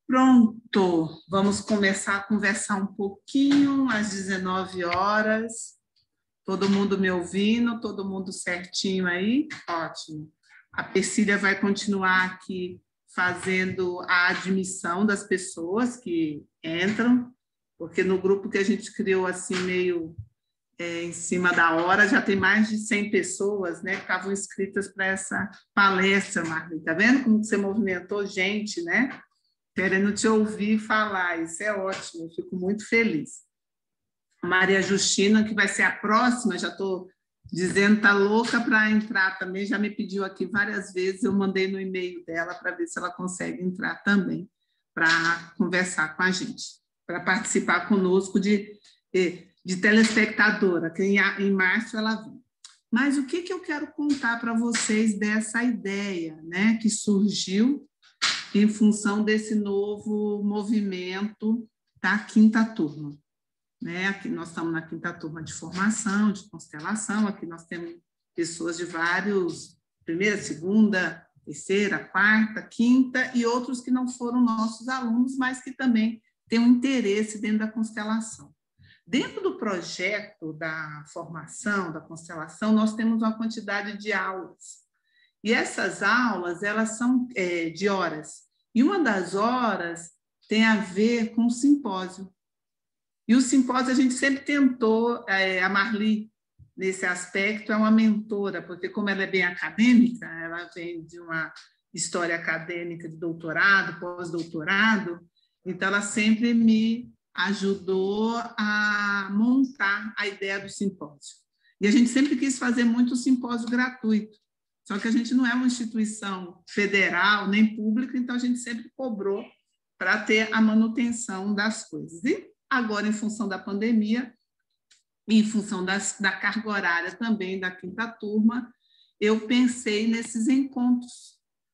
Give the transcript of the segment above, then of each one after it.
Pronto, vamos começar a conversar um pouquinho às 19 horas. Todo mundo me ouvindo, todo mundo certinho aí? Ótimo. A Persília vai continuar aqui fazendo a admissão das pessoas que entram, porque no grupo que a gente criou assim meio em cima da hora, já tem mais de 100 pessoas, né, que estavam inscritas para essa palestra, Marli. Tá vendo como você movimentou gente, né? Querendo te ouvir falar, isso é ótimo, eu fico muito feliz. A Maria Justina, que vai ser a próxima, já estou dizendo, está louca para entrar também, já me pediu aqui várias vezes, eu mandei no e-mail dela para ver se ela consegue entrar também, para conversar com a gente, para participar conosco de telespectadora, que em março ela vem. Mas o que eu quero contar para vocês dessa ideia, né, que surgiu em função desse novo movimento da quinta turma. Né? Aqui nós estamos na quinta turma de formação, de constelação, aqui nós temos pessoas de vários, primeira, segunda, terceira, quarta, quinta, e outros que não foram nossos alunos, mas que também têm um interesse dentro da constelação. Dentro do projeto da formação, da constelação, nós temos uma quantidade de aulas. E essas aulas, elas são de horas. E uma das horas tem a ver com o simpósio. E o simpósio a gente sempre tentou, a Marli, nesse aspecto, é uma mentora, porque como ela é bem acadêmica, ela vem de uma história acadêmica de doutorado, pós-doutorado, então ela sempre me ajudou a montar a ideia do simpósio. E a gente sempre quis fazer muito simpósio gratuito. Só que a gente não é uma instituição federal, nem pública, então a gente sempre cobrou para ter a manutenção das coisas. E agora, em função da pandemia, em função da carga horária também da quinta turma, eu pensei nesses encontros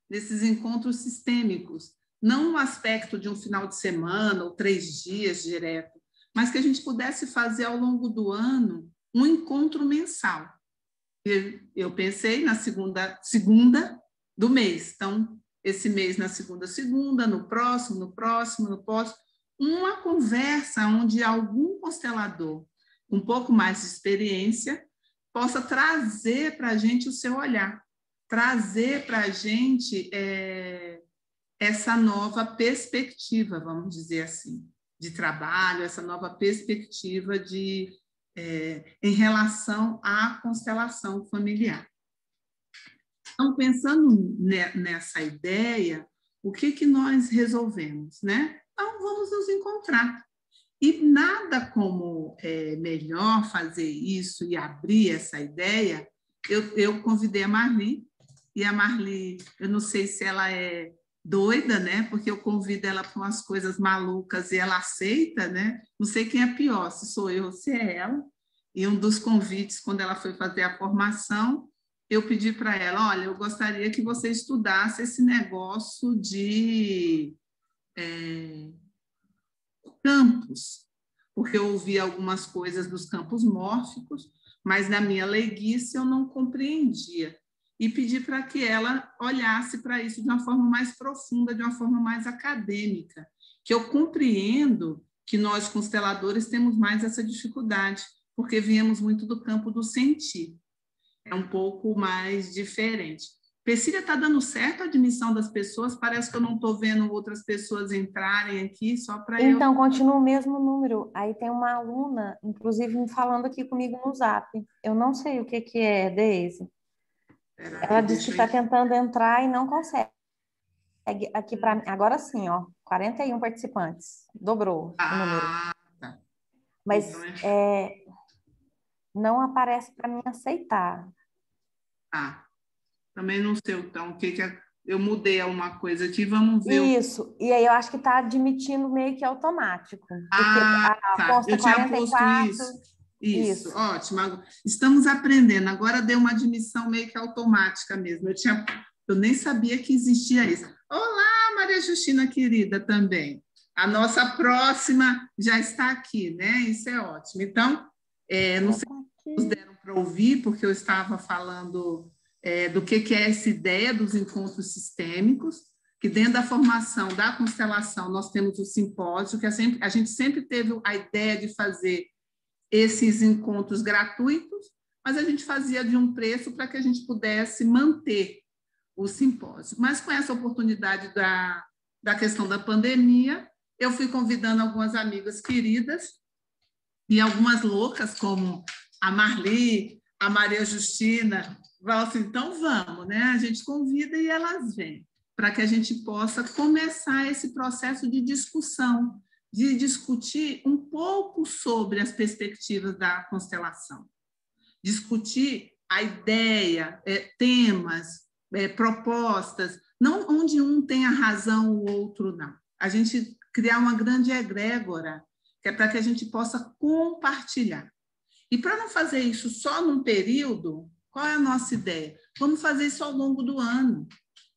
sistêmicos, não no aspecto de um final de semana ou 3 dias direto, mas que a gente pudesse fazer ao longo do ano um encontro mensal. Eu pensei na segunda do mês. Então, esse mês na segunda, no próximo, uma conversa onde algum constelador com um pouco mais de experiência possa trazer para a gente o seu olhar, trazer para a gente essa nova perspectiva, vamos dizer assim, de trabalho, essa nova perspectiva em relação à constelação familiar. Então, pensando nessa ideia, o que nós resolvemos, né? Então, vamos nos encontrar. E nada como melhor fazer isso e abrir essa ideia. Eu convidei a Marli, e a Marli, eu não sei se ela é doida, né? Porque eu convido ela para umas coisas malucas e ela aceita, né? Não sei quem é pior, se sou eu ou se é ela. E um dos convites, quando ela foi fazer a formação, eu pedi para ela, olha, eu gostaria que você estudasse esse negócio de campos, porque eu ouvi algumas coisas dos campos mórficos, mas na minha leiguice eu não compreendia. E pedi para que ela olhasse para isso de uma forma mais profunda, de uma forma mais acadêmica, que eu compreendo que nós, consteladores, temos mais essa dificuldade, porque viemos muito do campo do sentir. É um pouco mais diferente. Persília, está dando certo a admissão das pessoas? Parece que eu não estou vendo outras pessoas entrarem aqui, só para eu... Então, continua o mesmo número. Aí tem uma aluna, inclusive, me falando aqui comigo no Zap. Eu não sei o que é, Deise. Ela disse que está tentando entrar e não consegue. Aqui para mim, agora sim, ó, 41 participantes. Dobrou o número. Tá. Mas não aparece para mim aceitar. Também não sei, então, o que eu mudei alguma coisa aqui, vamos ver. Isso, e aí eu acho que está admitindo meio que automático. Porque consta eu tinha 44, posto isso. Ótimo. Estamos aprendendo, agora deu uma admissão meio que automática mesmo. Eu nem sabia que existia isso. Olá, Maria Justina, querida, também. A nossa próxima já está aqui, né? Isso é ótimo. Então, não sei se nos deram para ouvir, porque eu estava falando do que é essa ideia dos encontros sistêmicos, que dentro da formação da constelação nós temos o simpósio, que a gente sempre teve a ideia de fazer esses encontros gratuitos, mas a gente fazia de um preço para que a gente pudesse manter o simpósio. Mas com essa oportunidade da questão da pandemia, eu fui convidando algumas amigas queridas e algumas loucas, como a Marli, a Maria Justina, falam assim, então vamos, né? A gente convida e elas vêm, para que a gente possa começar esse processo de discussão, de discutir um pouco sobre as perspectivas da constelação, discutir a ideia, temas, propostas, não onde um tem a razão, o outro não. A gente criar uma grande egrégora, que é para que a gente possa compartilhar. E para não fazer isso só num período, qual é a nossa ideia? Vamos fazer isso ao longo do ano.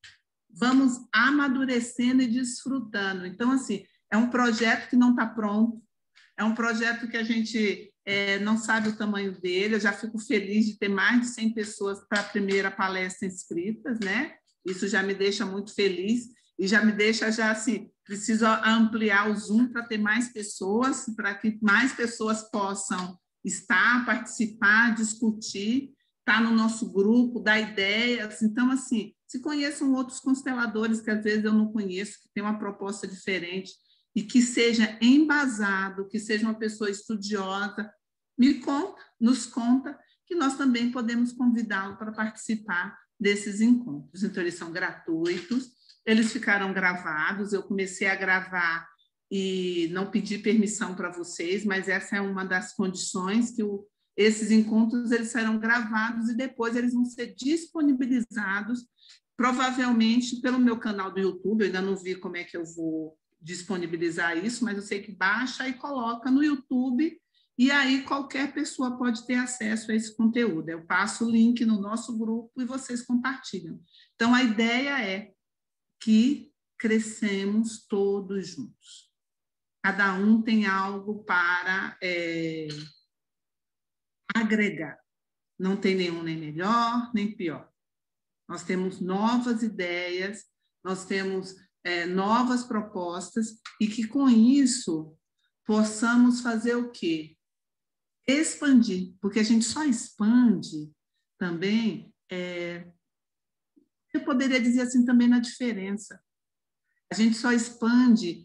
Vamos amadurecendo e desfrutando. Então, assim, é um projeto que não está pronto, é um projeto que a gente não sabe o tamanho dele. Eu já fico feliz de ter mais de 100 pessoas para a primeira palestra inscritas, né? Isso já me deixa muito feliz e já me deixa assim, preciso ampliar o Zoom para ter mais pessoas, para que mais pessoas possam estar, participar, discutir, estar no nosso grupo, dar ideias. Então, assim, se conheçam outros consteladores que às vezes eu não conheço, que tem uma proposta diferente e que seja embasado, que seja uma pessoa estudiosa, nos conta que nós também podemos convidá-lo para participar desses encontros. Então, eles são gratuitos, eles ficaram gravados, eu comecei a gravar e não pedi permissão para vocês, mas essa é uma das condições que esses encontros eles serão gravados e depois eles vão ser disponibilizados, provavelmente pelo meu canal do YouTube. Eu ainda não vi como é que eu vou disponibilizar isso, mas eu sei que baixa e coloca no YouTube, e aí qualquer pessoa pode ter acesso a esse conteúdo. Eu passo o link no nosso grupo e vocês compartilham. Então, a ideia é que crescemos todos juntos. Cada um tem algo para agregar. Não tem nenhum nem melhor, nem pior. Nós temos novas ideias, nós temos novas propostas e que, com isso, possamos fazer o quê? Expandir, porque a gente só expande também, eu poderia dizer assim também na diferença. A gente só expande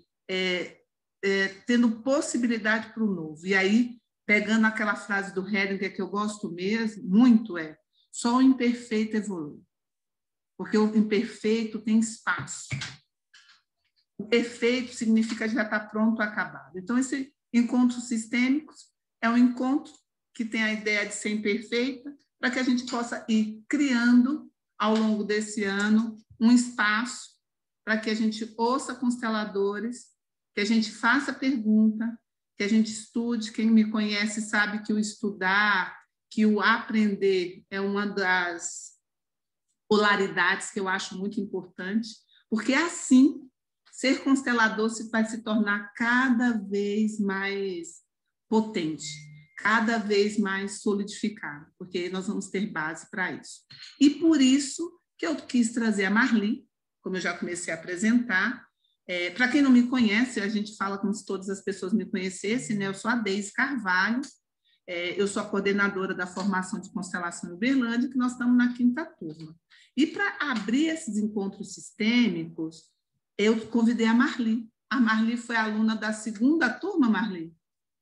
tendo possibilidade para o novo. E aí, pegando aquela frase do Hellinger que eu gosto mesmo, muito só o imperfeito evolui. Porque o imperfeito tem espaço. O perfeito significa que já está pronto, acabado. Então, esse encontro sistêmico é um encontro que tem a ideia de ser imperfeita, para que a gente possa ir criando, ao longo desse ano, um espaço para que a gente ouça consteladores, que a gente faça pergunta, que a gente estude. Quem me conhece sabe que o estudar, que o aprender é uma das polaridades que eu acho muito importante, porque assim, ser constelador vai se tornar cada vez mais potente, cada vez mais solidificado, porque nós vamos ter base para isso. E por isso que eu quis trazer a Marli, como eu já comecei a apresentar. Para quem não me conhece, a gente fala como se todas as pessoas me conhecessem, né? Eu sou a Deise Carvalho, eu sou a coordenadora da formação de constelação em Uberlândia, que nós estamos na 5ª turma. E para abrir esses encontros sistêmicos, eu convidei a Marli. A Marli foi aluna da 2ª turma, Marli?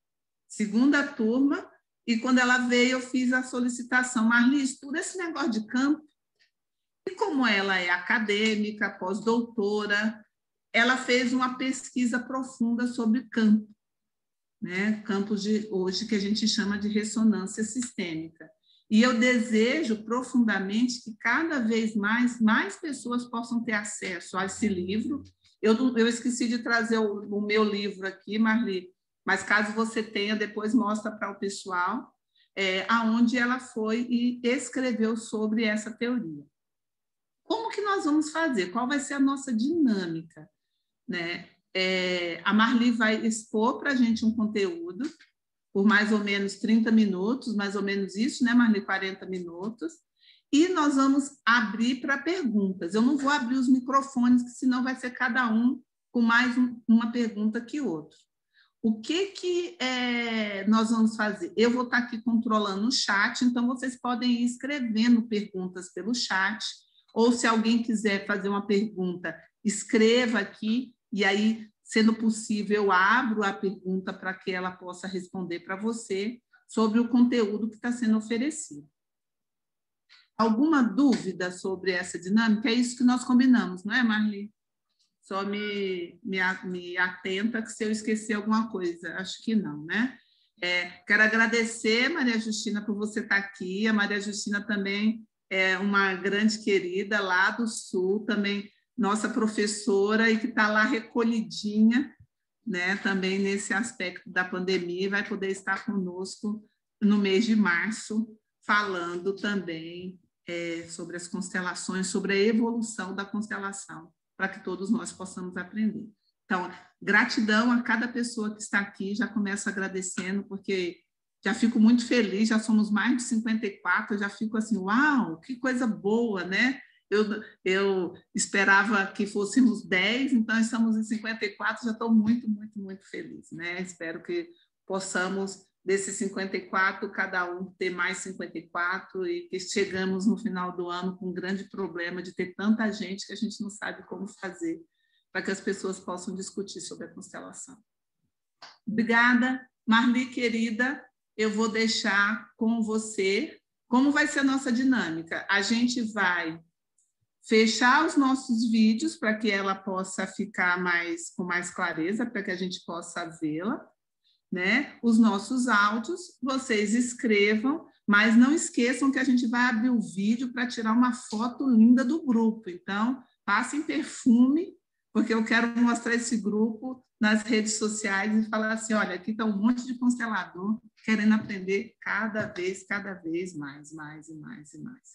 2ª turma, e quando ela veio, eu fiz a solicitação. Marli, estuda esse negócio de campo. E como ela é acadêmica, pós-doutora, ela fez uma pesquisa profunda sobre campo, né? Campos de hoje que a gente chama de ressonância sistêmica. E eu desejo profundamente que cada vez mais pessoas possam ter acesso a esse livro. Eu esqueci de trazer o meu livro aqui, Marli, mas caso você tenha, depois mostra para o pessoal, aonde ela foi e escreveu sobre essa teoria. Como que nós vamos fazer? Qual vai ser a nossa dinâmica? Né? A Marli vai expor para a gente um conteúdo por mais ou menos 30 minutos, mais ou menos isso, né, Marli? 40 minutos. e nós vamos abrir para perguntas. Eu não vou abrir os microfones, senão vai ser cada um com mais uma pergunta que outro. O que nós vamos fazer? Eu vou estar aqui controlando o chat, então vocês podem ir escrevendo perguntas pelo chat, ou se alguém quiser fazer uma pergunta, escreva aqui, e aí, sendo possível, eu abro a pergunta para que ela possa responder para você sobre o conteúdo que está sendo oferecido. Alguma dúvida sobre essa dinâmica? É isso que nós combinamos, não é, Marli? Só me atenta que se eu esquecer alguma coisa. Acho que não, né? Quero agradecer, Maria Justina, por você estar aqui. A Maria Justina também é uma grande querida lá do Sul, também nossa professora e que está lá recolhidinha, né? Também nesse aspecto da pandemia, vai poder estar conosco no mês de março, falando também sobre as constelações, sobre a evolução da constelação, para que todos nós possamos aprender. Então, gratidão a cada pessoa que está aqui, já começo agradecendo, porque já fico muito feliz, já somos mais de 54, eu já fico assim, uau, que coisa boa, né? Eu esperava que fôssemos 10, então estamos em 54, já estou muito, muito, muito feliz, né? Espero que possamos, desses 54, cada um ter mais 54 e que chegamos no final do ano com um grande problema de ter tanta gente que a gente não sabe como fazer para que as pessoas possam discutir sobre a constelação. Obrigada, Marli, querida, eu vou deixar com você como vai ser a nossa dinâmica. A gente vai fechar os nossos vídeos para que ela possa ficar com mais clareza, para que a gente possa vê-la, né? Os nossos áudios, vocês escrevam, mas não esqueçam que a gente vai abrir o vídeo para tirar uma foto linda do grupo. Então, passem perfume, porque eu quero mostrar esse grupo nas redes sociais e falar assim, olha, aqui está um monte de constelador querendo aprender cada vez mais, mais e mais e mais.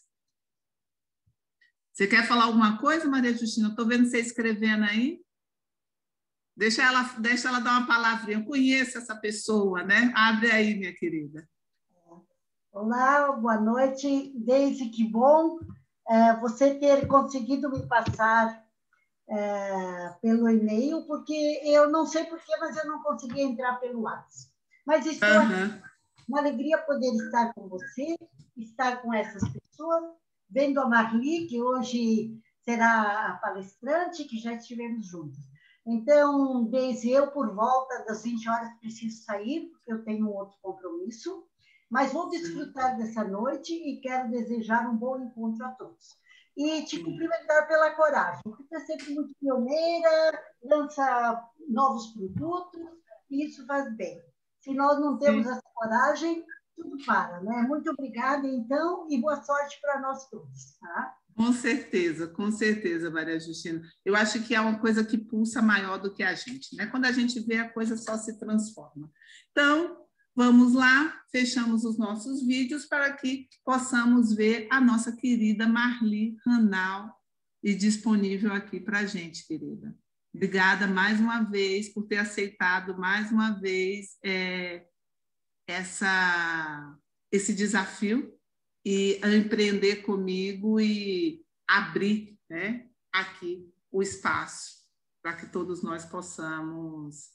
Você quer falar alguma coisa, Maria Justina? Estou vendo você escrevendo aí. Deixa ela dar uma palavrinha. Eu conheço essa pessoa, né? Abre aí, minha querida. Olá, boa noite. Deise, que bom você ter conseguido me passar pelo e-mail, porque eu não sei porquê, mas eu não consegui entrar pelo WhatsApp. Mas estou aqui. Uma alegria poder estar com você, estar com essas pessoas, vendo a Marli, que hoje será a palestrante, que já estivemos juntos. Então, Deise, eu, por volta das 20 horas, preciso sair, porque eu tenho um outro compromisso, mas vou desfrutar dessa noite e quero desejar um bom encontro a todos. E te cumprimentar pela coragem, porque você é sempre muito pioneira, lança novos produtos, e isso faz bem. Se nós não temos essa coragem, tudo para, né? Muito obrigada, então, e boa sorte para nós todos, tá? Com certeza, Maria Justina. Eu acho que é uma coisa que pulsa maior do que a gente, né? Quando a gente vê, a coisa só se transforma. Então, vamos lá, fechamos os nossos vídeos para que possamos ver a nossa querida Marli Ranal e disponível aqui para a gente, querida. Obrigada mais uma vez por ter aceitado mais uma vez esse desafio e empreender comigo e abrir, né, aqui o espaço para que todos nós possamos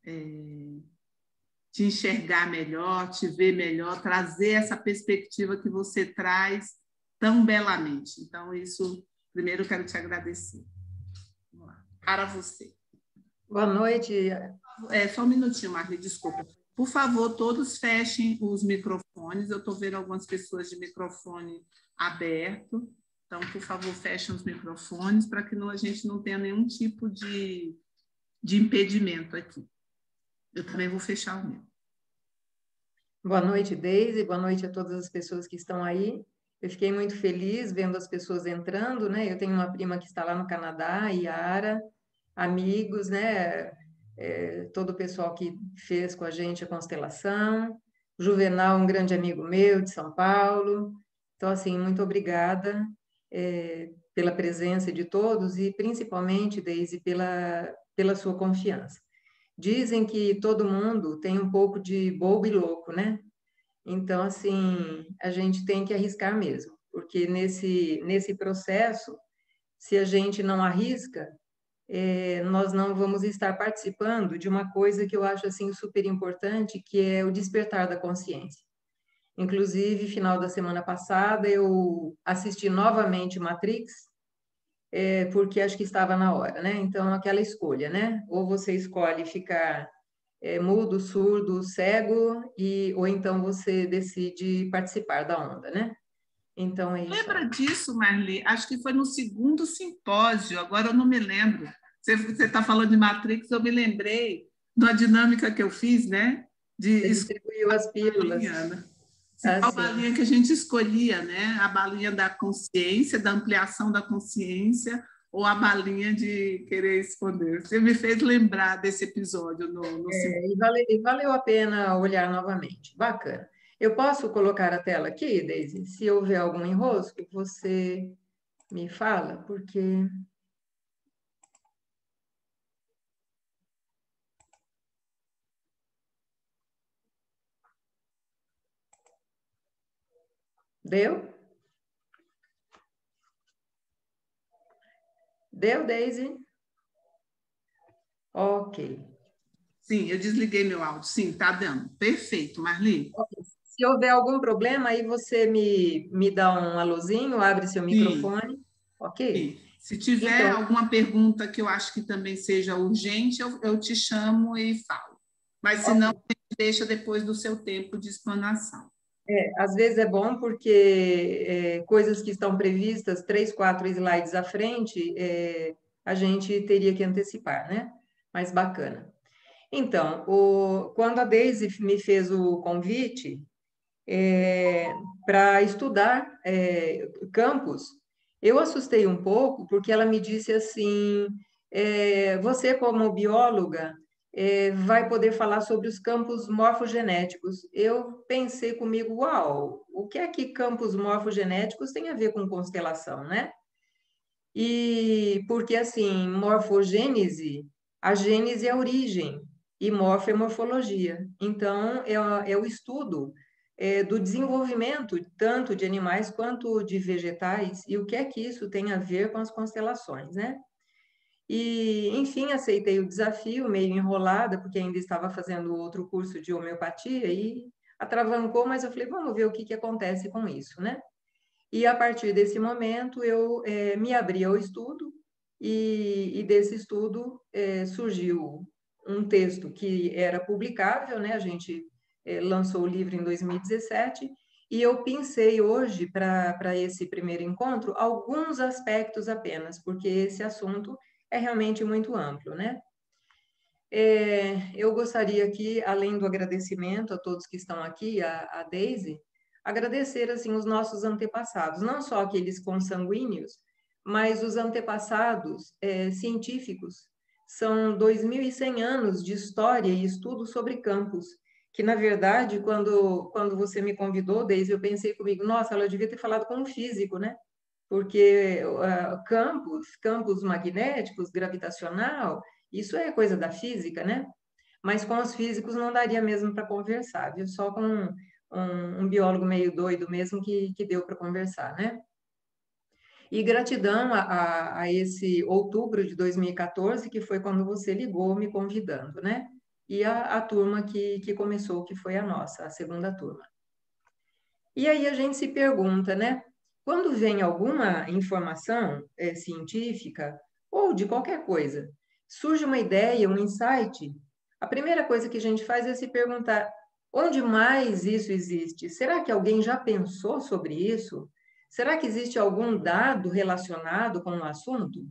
te enxergar melhor, te ver melhor, trazer essa perspectiva que você traz tão belamente. Então, isso, primeiro, eu quero te agradecer. Vamos lá. Para você. Boa noite. Só um minutinho, Marli, desculpa. Por favor, todos fechem os microfones. Eu estou vendo algumas pessoas de microfone aberto. Então, por favor, fechem os microfones para que a gente não tenha nenhum tipo de impedimento aqui. Eu também vou fechar o meu. Boa noite, Deise. Boa noite a todas as pessoas que estão aí. Eu fiquei muito feliz vendo as pessoas entrando, né? Eu tenho uma prima que está lá no Canadá, Yara, amigos, né? Todo o pessoal que fez com a gente a constelação. Juvenal, um grande amigo meu de São Paulo. Então, assim, muito obrigada pela presença de todos e, principalmente, Deise, pela sua confiança. Dizem que todo mundo tem um pouco de bobo e louco, né? Então, assim, a gente tem que arriscar mesmo. porque nesse processo, se a gente não arrisca, nós não vamos estar participando de uma coisa que eu acho assim super importante, que é o despertar da consciência. Inclusive, final da semana passada, eu assisti novamente Matrix, porque acho que estava na hora, né? Então, aquela escolha, né? Ou você escolhe ficar mudo, surdo, cego, ou então você decide participar da onda, né? Então, é isso Lembra aí. disso, Marli? Acho que foi no segundo simpósio, agora eu não me lembro. Você está falando de Matrix, eu me lembrei de uma dinâmica que eu fiz, né? De Você distribuiu as pílulas. balinha, né? Qual Assim. balinha que a gente escolhia, né? A balinha da consciência, da ampliação da consciência, ou a balinha de querer esconder. Você me fez lembrar desse episódio no E valeu a pena olhar novamente. Bacana. Eu posso colocar a tela aqui, Daisy? Se houver algum enrosco, você me fala, porque... Deu? Deu, Daisy? Ok. Sim, eu desliguei meu áudio. Sim, tá dando. Perfeito, Marli. Se houver algum problema, aí você me dá um alôzinho, abre seu Sim, microfone, ok? sim. Se tiver Então, alguma pergunta que eu acho que também seja urgente, eu te chamo e falo. Mas se não, deixa depois do seu tempo de explanação. às vezes é bom porque coisas que estão previstas 3, 4 slides à frente, a gente teria que antecipar, né? Mas bacana. Então, quando a Daisy me fez o convite para estudar campos, eu assustei um pouco, porque ela me disse assim: você, como bióloga, vai poder falar sobre os campos morfogenéticos. Eu pensei comigo: uau, o que é que campos morfogenéticos tem a ver com constelação, né? E porque, assim, morfogênese, a gênese é a origem, e morfo é morfologia. Então, é o estudo do desenvolvimento, tanto de animais quanto de vegetais, e o que é que isso tem a ver com as constelações, né? E, enfim, aceitei o desafio, meio enrolada, porque ainda estava fazendo outro curso de homeopatia, e atravancou, mas eu falei, vamos ver o que acontece com isso, né? E a partir desse momento eu me abri ao estudo e desse estudo surgiu um texto que era publicável, né? A gente lançou o livro em 2017 e eu pensei hoje para esse primeiro encontro alguns aspectos apenas, porque esse assunto é realmente muito amplo, né? Eu gostaria aqui, além do agradecimento a todos que estão aqui, a Daisy, agradecer assim os nossos antepassados, não só aqueles consanguíneos, mas os antepassados científicos. São 2.100 anos de história e estudo sobre campos, que na verdade, quando você me convidou, Daisy, eu pensei comigo, nossa, ela devia ter falado com um físico, né? Porque campos magnéticos, gravitacional, isso é coisa da física, né? Mas com os físicos não daria mesmo para conversar, viu? Só com um biólogo meio doido mesmo que deu para conversar, né? E gratidão a esse outubro de 2014, que foi quando você ligou me convidando, né? E a turma que começou, que foi a nossa, a segunda turma. E aí a gente se pergunta, né? Quando vem alguma informação científica ou de qualquer coisa, surge uma ideia, um insight, a primeira coisa que a gente faz é se perguntar: onde mais isso existe? Será que alguém já pensou sobre isso? Será que existe algum dado relacionado com o assunto?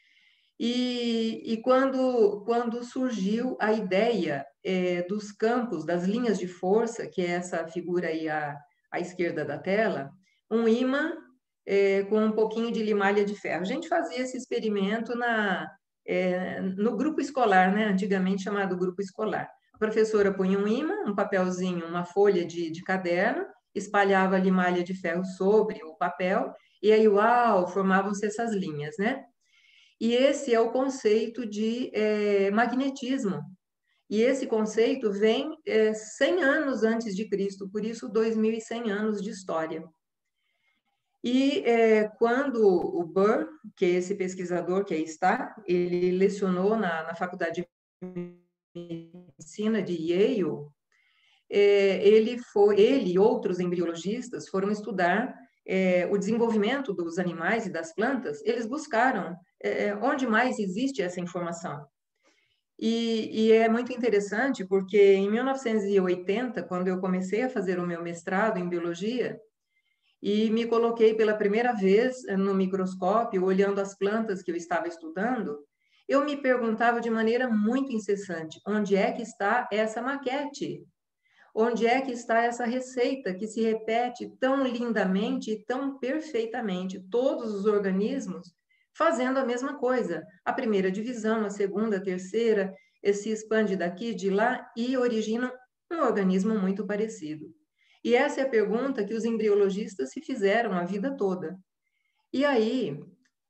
E quando surgiu a ideia dos campos, das linhas de força, que é essa figura aí à esquerda da tela, um ímã com um pouquinho de limalha de ferro. A gente fazia esse experimento no grupo escolar, né? Antigamente chamado grupo escolar. A professora punha um ímã, um papelzinho, uma folha de caderno, espalhava a limalha de ferro sobre o papel, e aí, uau, formavam-se essas linhas, né? E esse é o conceito de magnetismo. E esse conceito vem 100 anos antes de Cristo, por isso 2.100 anos de história. E quando o Burr, que é esse pesquisador que aí está, ele lecionou na Faculdade de Medicina de Yale, ele e outros embriologistas foram estudar o desenvolvimento dos animais e das plantas. Eles buscaram onde mais existe essa informação. E é muito interessante porque em 1980, quando eu comecei a fazer o meu mestrado em biologia, e me coloquei pela primeira vez no microscópio, olhando as plantas que eu estava estudando, eu me perguntava de maneira muito incessante, onde é que está essa maquete? Onde é que está essa receita que se repete tão lindamente e tão perfeitamente? Todos os organismos fazendo a mesma coisa. A primeira divisão, a segunda, a terceira, se expande daqui, de lá e origina um organismo muito parecido. E essa é a pergunta que os embriologistas se fizeram a vida toda. E aí,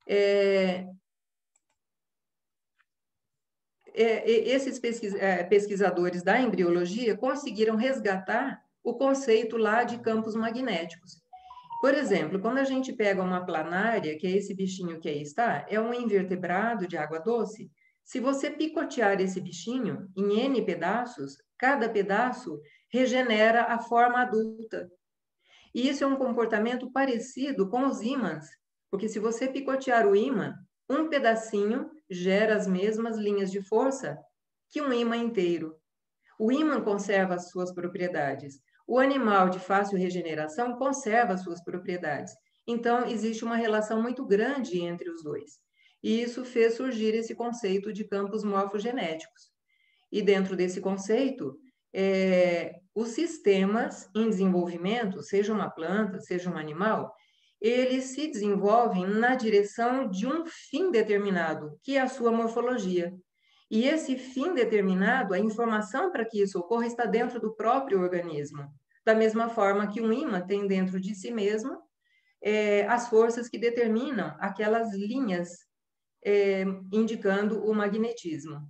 esses pesquisadores da embriologia conseguiram resgatar o conceito lá de campos magnéticos. Por exemplo, quando a gente pega uma planária, que é esse bichinho que aí está, é um invertebrado de água doce. Se você picotear esse bichinho em N pedaços, cada pedaço regenera a forma adulta. E isso é um comportamento parecido com os ímãs, porque se você picotear o ímã, um pedacinho gera as mesmas linhas de força que um ímã inteiro. O ímã conserva as suas propriedades. O animal de fácil regeneração conserva as suas propriedades. Então, existe uma relação muito grande entre os dois. E isso fez surgir esse conceito de campos morfogenéticos. E dentro desse conceito, os sistemas em desenvolvimento, seja uma planta, seja um animal, eles se desenvolvem na direção de um fim determinado, que é a sua morfologia. E esse fim determinado, a informação para que isso ocorra está dentro do próprio organismo. Da mesma forma que um ímã tem dentro de si mesmo as forças que determinam aquelas linhas indicando o magnetismo.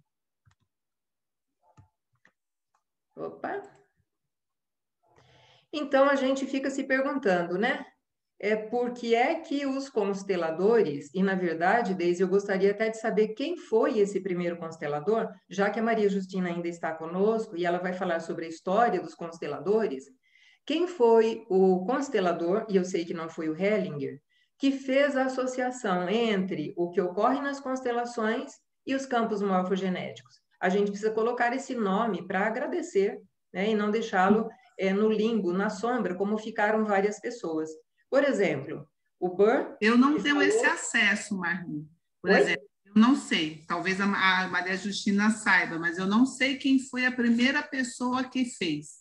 Opa! Então, a gente fica se perguntando, né? Por que é que os consteladores, e na verdade, Deise, eu gostaria até de saber quem foi esse primeiro constelador, já que a Maria Justina ainda está conosco e ela vai falar sobre a história dos consteladores. Quem foi o constelador, e eu sei que não foi o Hellinger, que fez a associação entre o que ocorre nas constelações e os campos morfogenéticos? A gente precisa colocar esse nome para agradecer, né, e não deixá-lo no limbo, na sombra, como ficaram várias pessoas. Por exemplo, o Burr... Eu não tenho esse acesso, Marli. Por exemplo, eu não sei, talvez a Maria Justina saiba, mas eu não sei quem foi a primeira pessoa que fez.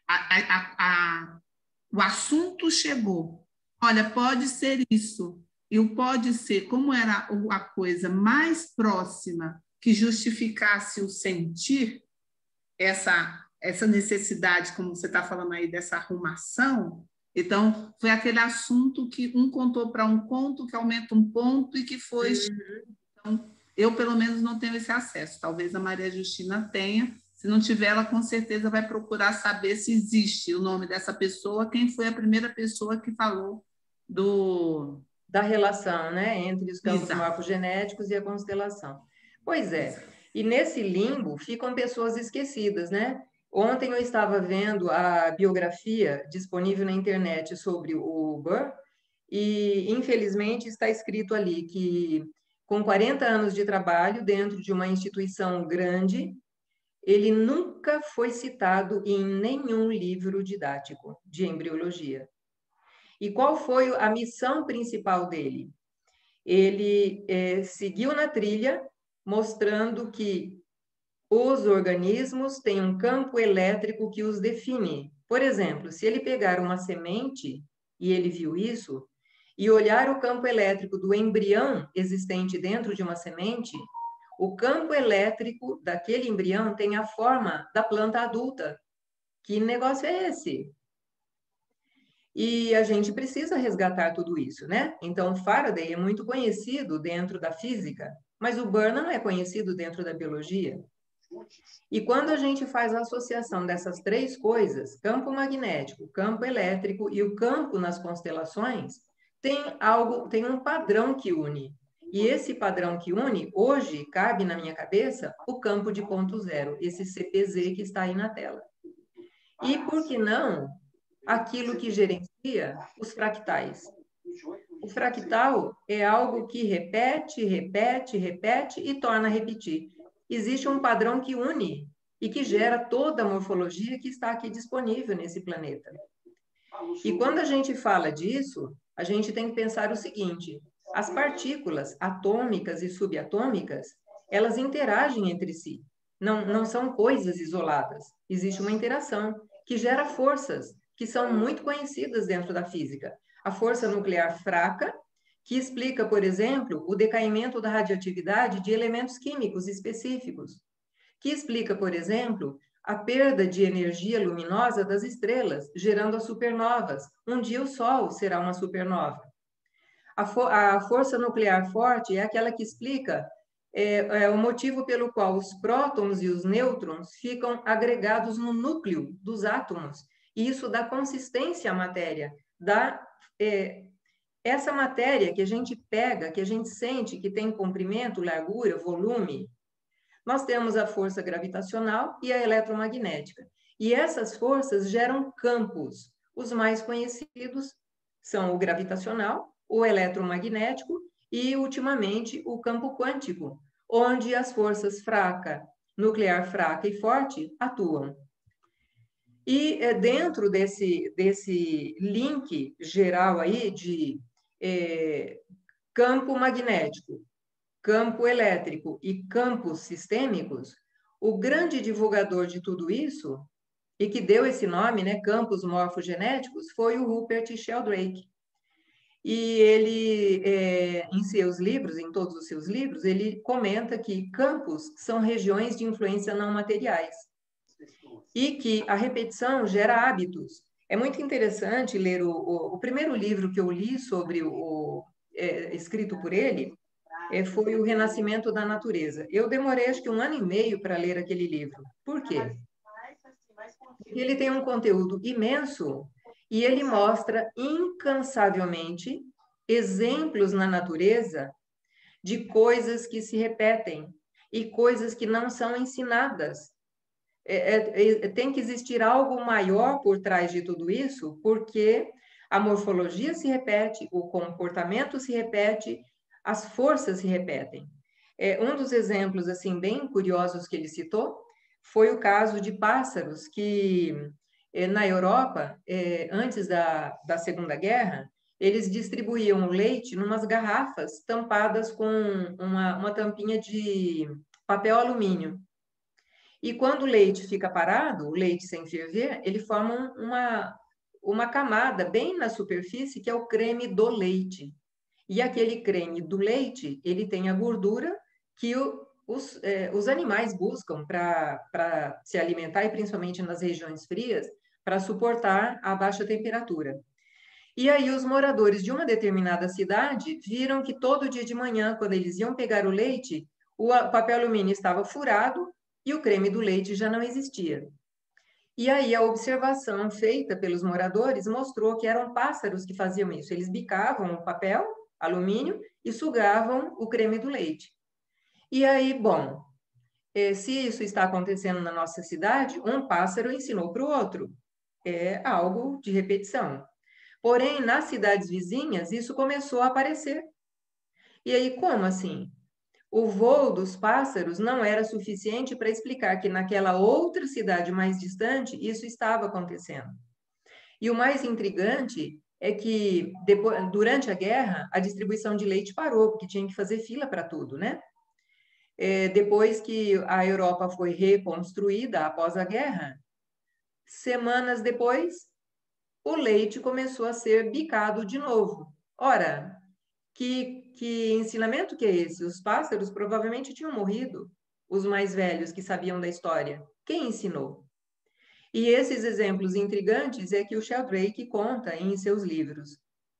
O assunto chegou. Olha, pode ser isso. E o pode ser, como era a coisa mais próxima que justificasse o sentir, essa necessidade, como você está falando aí, dessa arrumação. Então, foi aquele assunto que um contou para um conto, que aumenta um ponto e que foi... Então, eu, pelo menos, não tenho esse acesso. Talvez a Maria Justina tenha. Se não tiver, ela com certeza vai procurar saber se existe o nome dessa pessoa, quem foi a primeira pessoa que falou da relação, né, entre os campos morfogenéticos e a constelação. Pois é. E nesse limbo ficam pessoas esquecidas, né? Ontem eu estava vendo a biografia disponível na internet sobre o Burr e, infelizmente, está escrito ali que, com 40 anos de trabalho dentro de uma instituição grande, ele nunca foi citado em nenhum livro didático de embriologia. E qual foi a missão principal dele? Ele seguiu na trilha, mostrando que os organismos têm um campo elétrico que os define. Por exemplo, se ele pegar uma semente, e ele viu isso, e olhar o campo elétrico do embrião existente dentro de uma semente, o campo elétrico daquele embrião tem a forma da planta adulta. Que negócio é esse? E a gente precisa resgatar tudo isso, né? Então, Faraday é muito conhecido dentro da física, mas o Burr não é conhecido dentro da biologia. E quando a gente faz a associação dessas três coisas, campo magnético, campo elétrico e o campo nas constelações, tem um padrão que une. E esse padrão que une, hoje, cabe na minha cabeça o campo de ponto zero, esse CPZ que está aí na tela. E, por que não, aquilo que gerencia os fractais? O fractal é algo que repete, repete, repete e torna a repetir. Existe um padrão que une e que gera toda a morfologia que está aqui disponível nesse planeta. E quando a gente fala disso, a gente tem que pensar o seguinte: as partículas atômicas e subatômicas, elas interagem entre si. Não são coisas isoladas. Existe uma interação que gera forças que são muito conhecidas dentro da física. A força nuclear fraca, que explica, por exemplo, o decaimento da radioatividade de elementos químicos específicos, que explica, por exemplo, a perda de energia luminosa das estrelas, gerando as supernovas. Um dia o Sol será uma supernova. A força nuclear forte é aquela que explica o motivo pelo qual os prótons e os nêutrons ficam agregados no núcleo dos átomos, e isso dá consistência à matéria, essa matéria que a gente pega, que a gente sente que tem comprimento, largura, volume. Nós temos a força gravitacional e a eletromagnética. E essas forças geram campos. Os mais conhecidos são o gravitacional, o eletromagnético e, ultimamente, o campo quântico, onde as forças fraca, nuclear fraca e forte atuam. E dentro desse link geral aí de campo magnético, campo elétrico e campos sistêmicos, o grande divulgador de tudo isso, e que deu esse nome, né, campos morfogenéticos, foi o Rupert Sheldrake. E ele, em seus livros, em todos os seus livros, ele comenta que campos são regiões de influência não materiais e que a repetição gera hábitos. É muito interessante ler o primeiro livro que eu li sobre escrito por ele, foi O Renascimento da Natureza. Eu demorei acho que 1 ano e meio para ler aquele livro. Por quê? Porque ele tem um conteúdo imenso e ele mostra incansavelmente exemplos na natureza de coisas que se repetem e coisas que não são ensinadas. Tem que existir algo maior por trás de tudo isso, porque a morfologia se repete, o comportamento se repete, as forças se repetem. Um dos exemplos assim bem curiosos que ele citou foi o caso de pássaros que, na Europa, antes da Segunda Guerra, eles distribuíam leite em umas garrafas tampadas com uma tampinha de papel alumínio. E quando o leite fica parado, o leite sem ferver, ele forma uma camada bem na superfície, que é o creme do leite. E aquele creme do leite, ele tem a gordura que os animais buscam para se alimentar, e principalmente nas regiões frias, para suportar a baixa temperatura. E aí os moradores de uma determinada cidade viram que todo dia de manhã, quando eles iam pegar o leite, o papel alumínio estava furado e o creme do leite já não existia. E aí a observação feita pelos moradores mostrou que eram pássaros que faziam isso. Eles bicavam o papel alumínio e sugavam o creme do leite. E aí, bom, se isso está acontecendo na nossa cidade, um pássaro ensinou para o outro. É algo de repetição. Porém, nas cidades vizinhas, isso começou a aparecer. E aí, como assim? O voo dos pássaros não era suficiente para explicar que naquela outra cidade mais distante isso estava acontecendo. E o mais intrigante é que durante a guerra a distribuição de leite parou, porque tinha que fazer fila para tudo, né? Depois que a Europa foi reconstruída após a guerra, semanas depois, o leite começou a ser bicado de novo. Ora, que ensinamento que é esse? Os pássaros provavelmente tinham morrido, os mais velhos que sabiam da história. Quem ensinou? E esses exemplos intrigantes é que o Sheldrake conta em seus livros.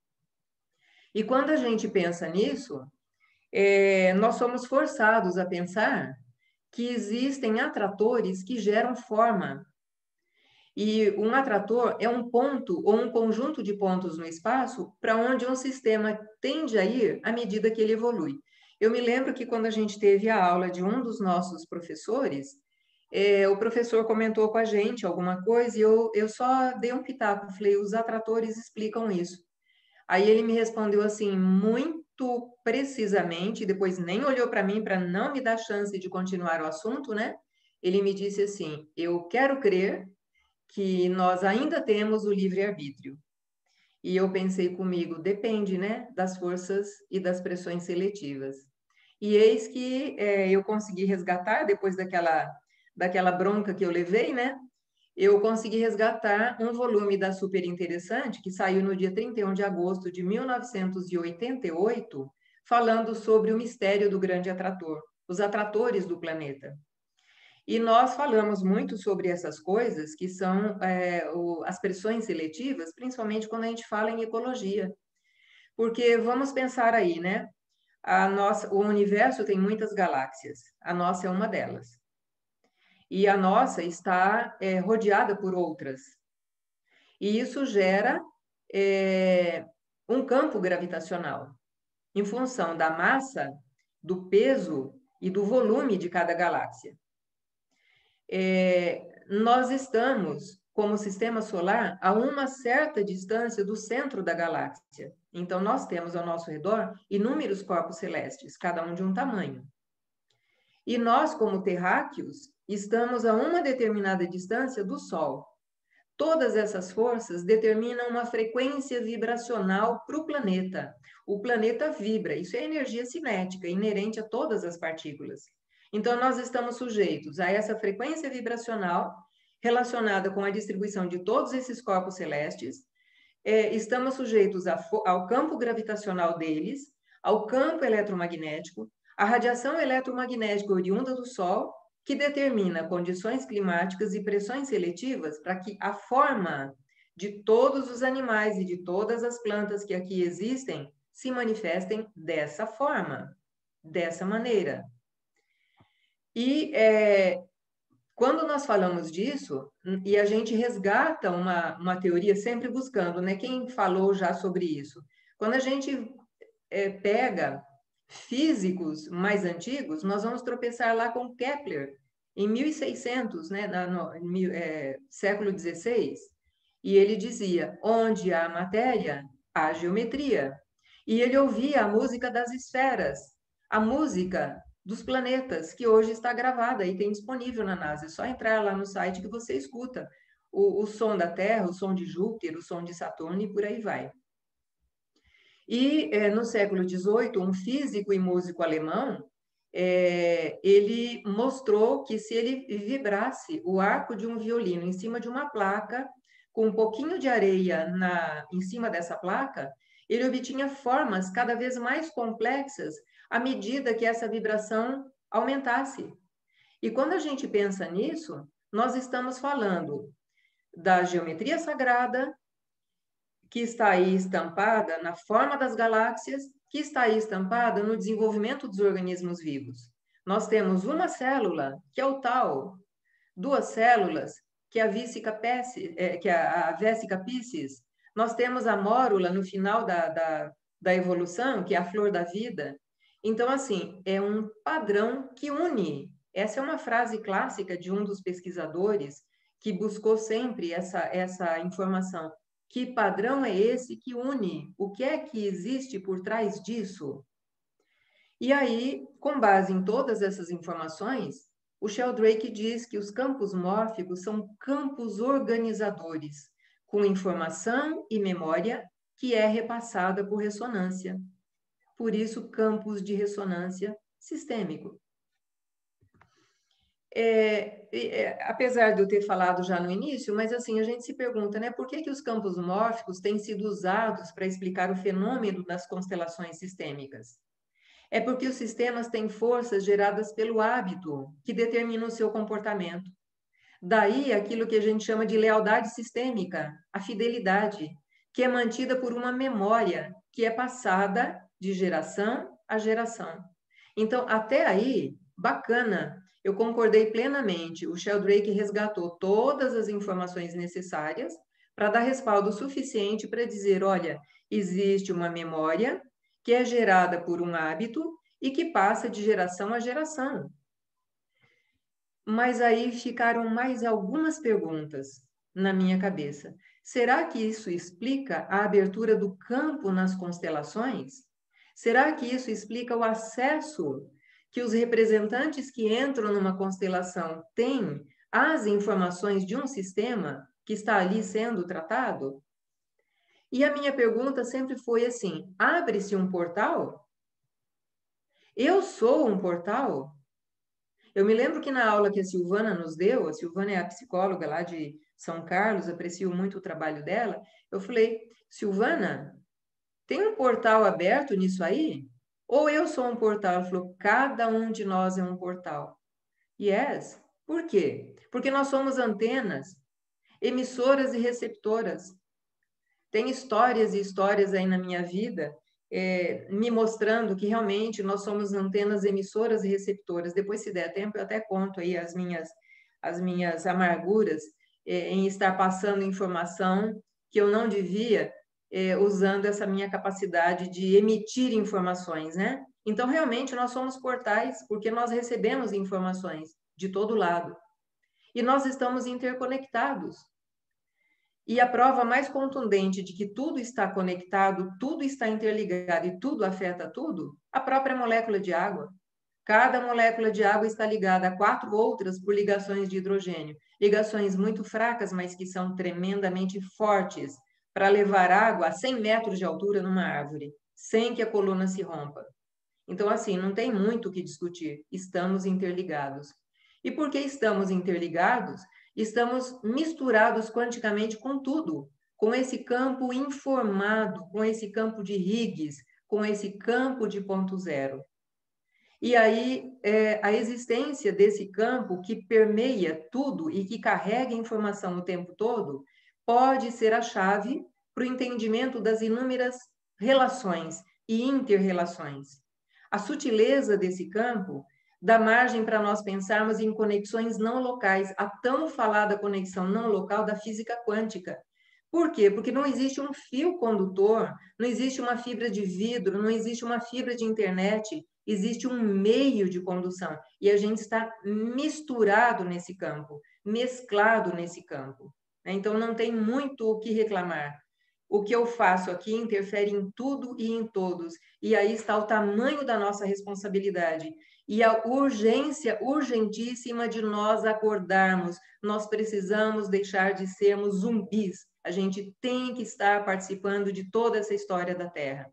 E quando a gente pensa nisso, nós somos forçados a pensar que existem atratores que geram forma. E um atrator é um ponto ou um conjunto de pontos no espaço para onde um sistema tende a ir à medida que ele evolui. Eu me lembro que quando a gente teve a aula de um dos nossos professores, o professor comentou com a gente alguma coisa e eu só dei um pitaco, falei, os atratores explicam isso. Aí ele me respondeu assim, muito precisamente, depois nem olhou para mim para não me dar chance de continuar o assunto, né? Ele me disse assim, eu quero crer que nós ainda temos o livre-arbítrio. E eu pensei comigo, depende, né, das forças e das pressões seletivas. E eis que eu consegui resgatar, depois daquela bronca que eu levei, né, eu consegui resgatar um volume da Super Interessante, que saiu no dia 31 de agosto de 1988, falando sobre o mistério do grande atrator, os atratores do planeta. E nós falamos muito sobre essas coisas, que são as pressões seletivas, principalmente quando a gente fala em ecologia. Porque vamos pensar aí, né? O universo tem muitas galáxias, a nossa é uma delas. E a nossa está rodeada por outras. E isso gera um campo gravitacional, em função da massa, do peso e do volume de cada galáxia. Nós estamos, como sistema solar, a uma certa distância do centro da galáxia. Então, nós temos ao nosso redor inúmeros corpos celestes, cada um de um tamanho. E nós, como terráqueos, estamos a uma determinada distância do Sol. Todas essas forças determinam uma frequência vibracional para o planeta. O planeta vibra, isso é energia cinética, inerente a todas as partículas. Então, nós estamos sujeitos a essa frequência vibracional relacionada com a distribuição de todos esses corpos celestes, estamos sujeitos ao campo gravitacional deles, ao campo eletromagnético, à radiação eletromagnética oriunda do Sol, que determina condições climáticas e pressões seletivas para que a forma de todos os animais e de todas as plantas que aqui existem se manifestem dessa forma, dessa maneira. E quando nós falamos disso, e a gente resgata uma teoria sempre buscando, né? Quem falou já sobre isso? Quando a gente pega físicos mais antigos, nós vamos tropeçar lá com Kepler, em 1600, né? Século XVI, e ele dizia, onde há matéria, há geometria. E ele ouvia a música das esferas, a música dos planetas, que hoje está gravada e tem disponível na NASA. É só entrar lá no site que você escuta o som da Terra, o som de Júpiter, o som de Saturno e por aí vai. E no século XVIII, um físico e músico alemão, ele mostrou que se ele vibrasse o arco de um violino em cima de uma placa, com um pouquinho de areia em cima dessa placa, ele obtinha formas cada vez mais complexas à medida que essa vibração aumentasse. E quando a gente pensa nisso, nós estamos falando da geometria sagrada, que está aí estampada na forma das galáxias, que está aí estampada no desenvolvimento dos organismos vivos. Nós temos uma célula, que é o tal, duas células, que é a Vesica Piscis. Nós temos a mórula no final da evolução, que é a flor da vida. Então, assim, é um padrão que une. Essa é uma frase clássica de um dos pesquisadores que buscou sempre essa informação. Que padrão é esse que une? O que é que existe por trás disso? E aí, com base em todas essas informações, o Sheldrake diz que os campos mórficos são campos organizadores, com informação e memória que é repassada por ressonância. Por isso, campos de ressonância sistêmico. Apesar de eu ter falado já no início, mas assim, a gente se pergunta, né, por que os campos mórficos têm sido usados para explicar o fenômeno das constelações sistêmicas? É porque os sistemas têm forças geradas pelo hábito que determinam o seu comportamento. Daí aquilo que a gente chama de lealdade sistêmica, a fidelidade, que é mantida por uma memória que é passada de geração a geração. Então, até aí, bacana, eu concordei plenamente. O Sheldrake resgatou todas as informações necessárias para dar respaldo suficiente para dizer, olha, existe uma memória que é gerada por um hábito e que passa de geração a geração. Mas aí ficaram mais algumas perguntas na minha cabeça. Será que isso explica a abertura do campo nas constelações? Será que isso explica o acesso que os representantes que entram numa constelação têm às informações de um sistema que está ali sendo tratado? E a minha pergunta sempre foi assim: abre-se um portal? Eu sou um portal? Eu me lembro que na aula que a Silvana nos deu, a Silvana é a psicóloga lá de São Carlos, aprecio muito o trabalho dela, eu falei, Silvana, tem um portal aberto nisso aí? Ou eu sou um portal? Ela falou, cada um de nós é um portal. Yes. Por quê? Porque nós somos antenas, emissoras e receptoras. Tem histórias e histórias aí na minha vida me mostrando que realmente nós somos antenas emissoras e receptoras. Depois, se der tempo, eu até conto aí as minhas amarguras em estar passando informação que eu não devia, usando essa minha capacidade de emitir informações, né? Então, realmente, nós somos portais, porque nós recebemos informações de todo lado. E nós estamos interconectados. E a prova mais contundente de que tudo está conectado, tudo está interligado e tudo afeta tudo, a própria molécula de água. Cada molécula de água está ligada a 4 outras por ligações de hidrogênio. Ligações muito fracas, mas que são tremendamente fortes para levar água a 100 metros de altura numa árvore, sem que a coluna se rompa. Então, assim, não tem muito o que discutir. Estamos interligados. E por que estamos interligados? Estamos misturados quanticamente com tudo, com esse campo informado, com esse campo de Higgs, com esse campo de ponto zero. E aí, a existência desse campo que permeia tudo e que carrega informação o tempo todo, pode ser a chave para o entendimento das inúmeras relações e inter-relações. A sutileza desse campo dá margem para nós pensarmos em conexões não locais, a tão falada conexão não local da física quântica. Por quê? Porque não existe um fio condutor, não existe uma fibra de vidro, não existe uma fibra de internet, existe um meio de condução. E a gente está misturado nesse campo, mesclado nesse campo. Então, não tem muito o que reclamar. O que eu faço aqui interfere em tudo e em todos. E aí está o tamanho da nossa responsabilidade. E a urgência, urgentíssima de nós acordarmos. Nós precisamos deixar de sermos zumbis. A gente tem que estar participando de toda essa história da Terra.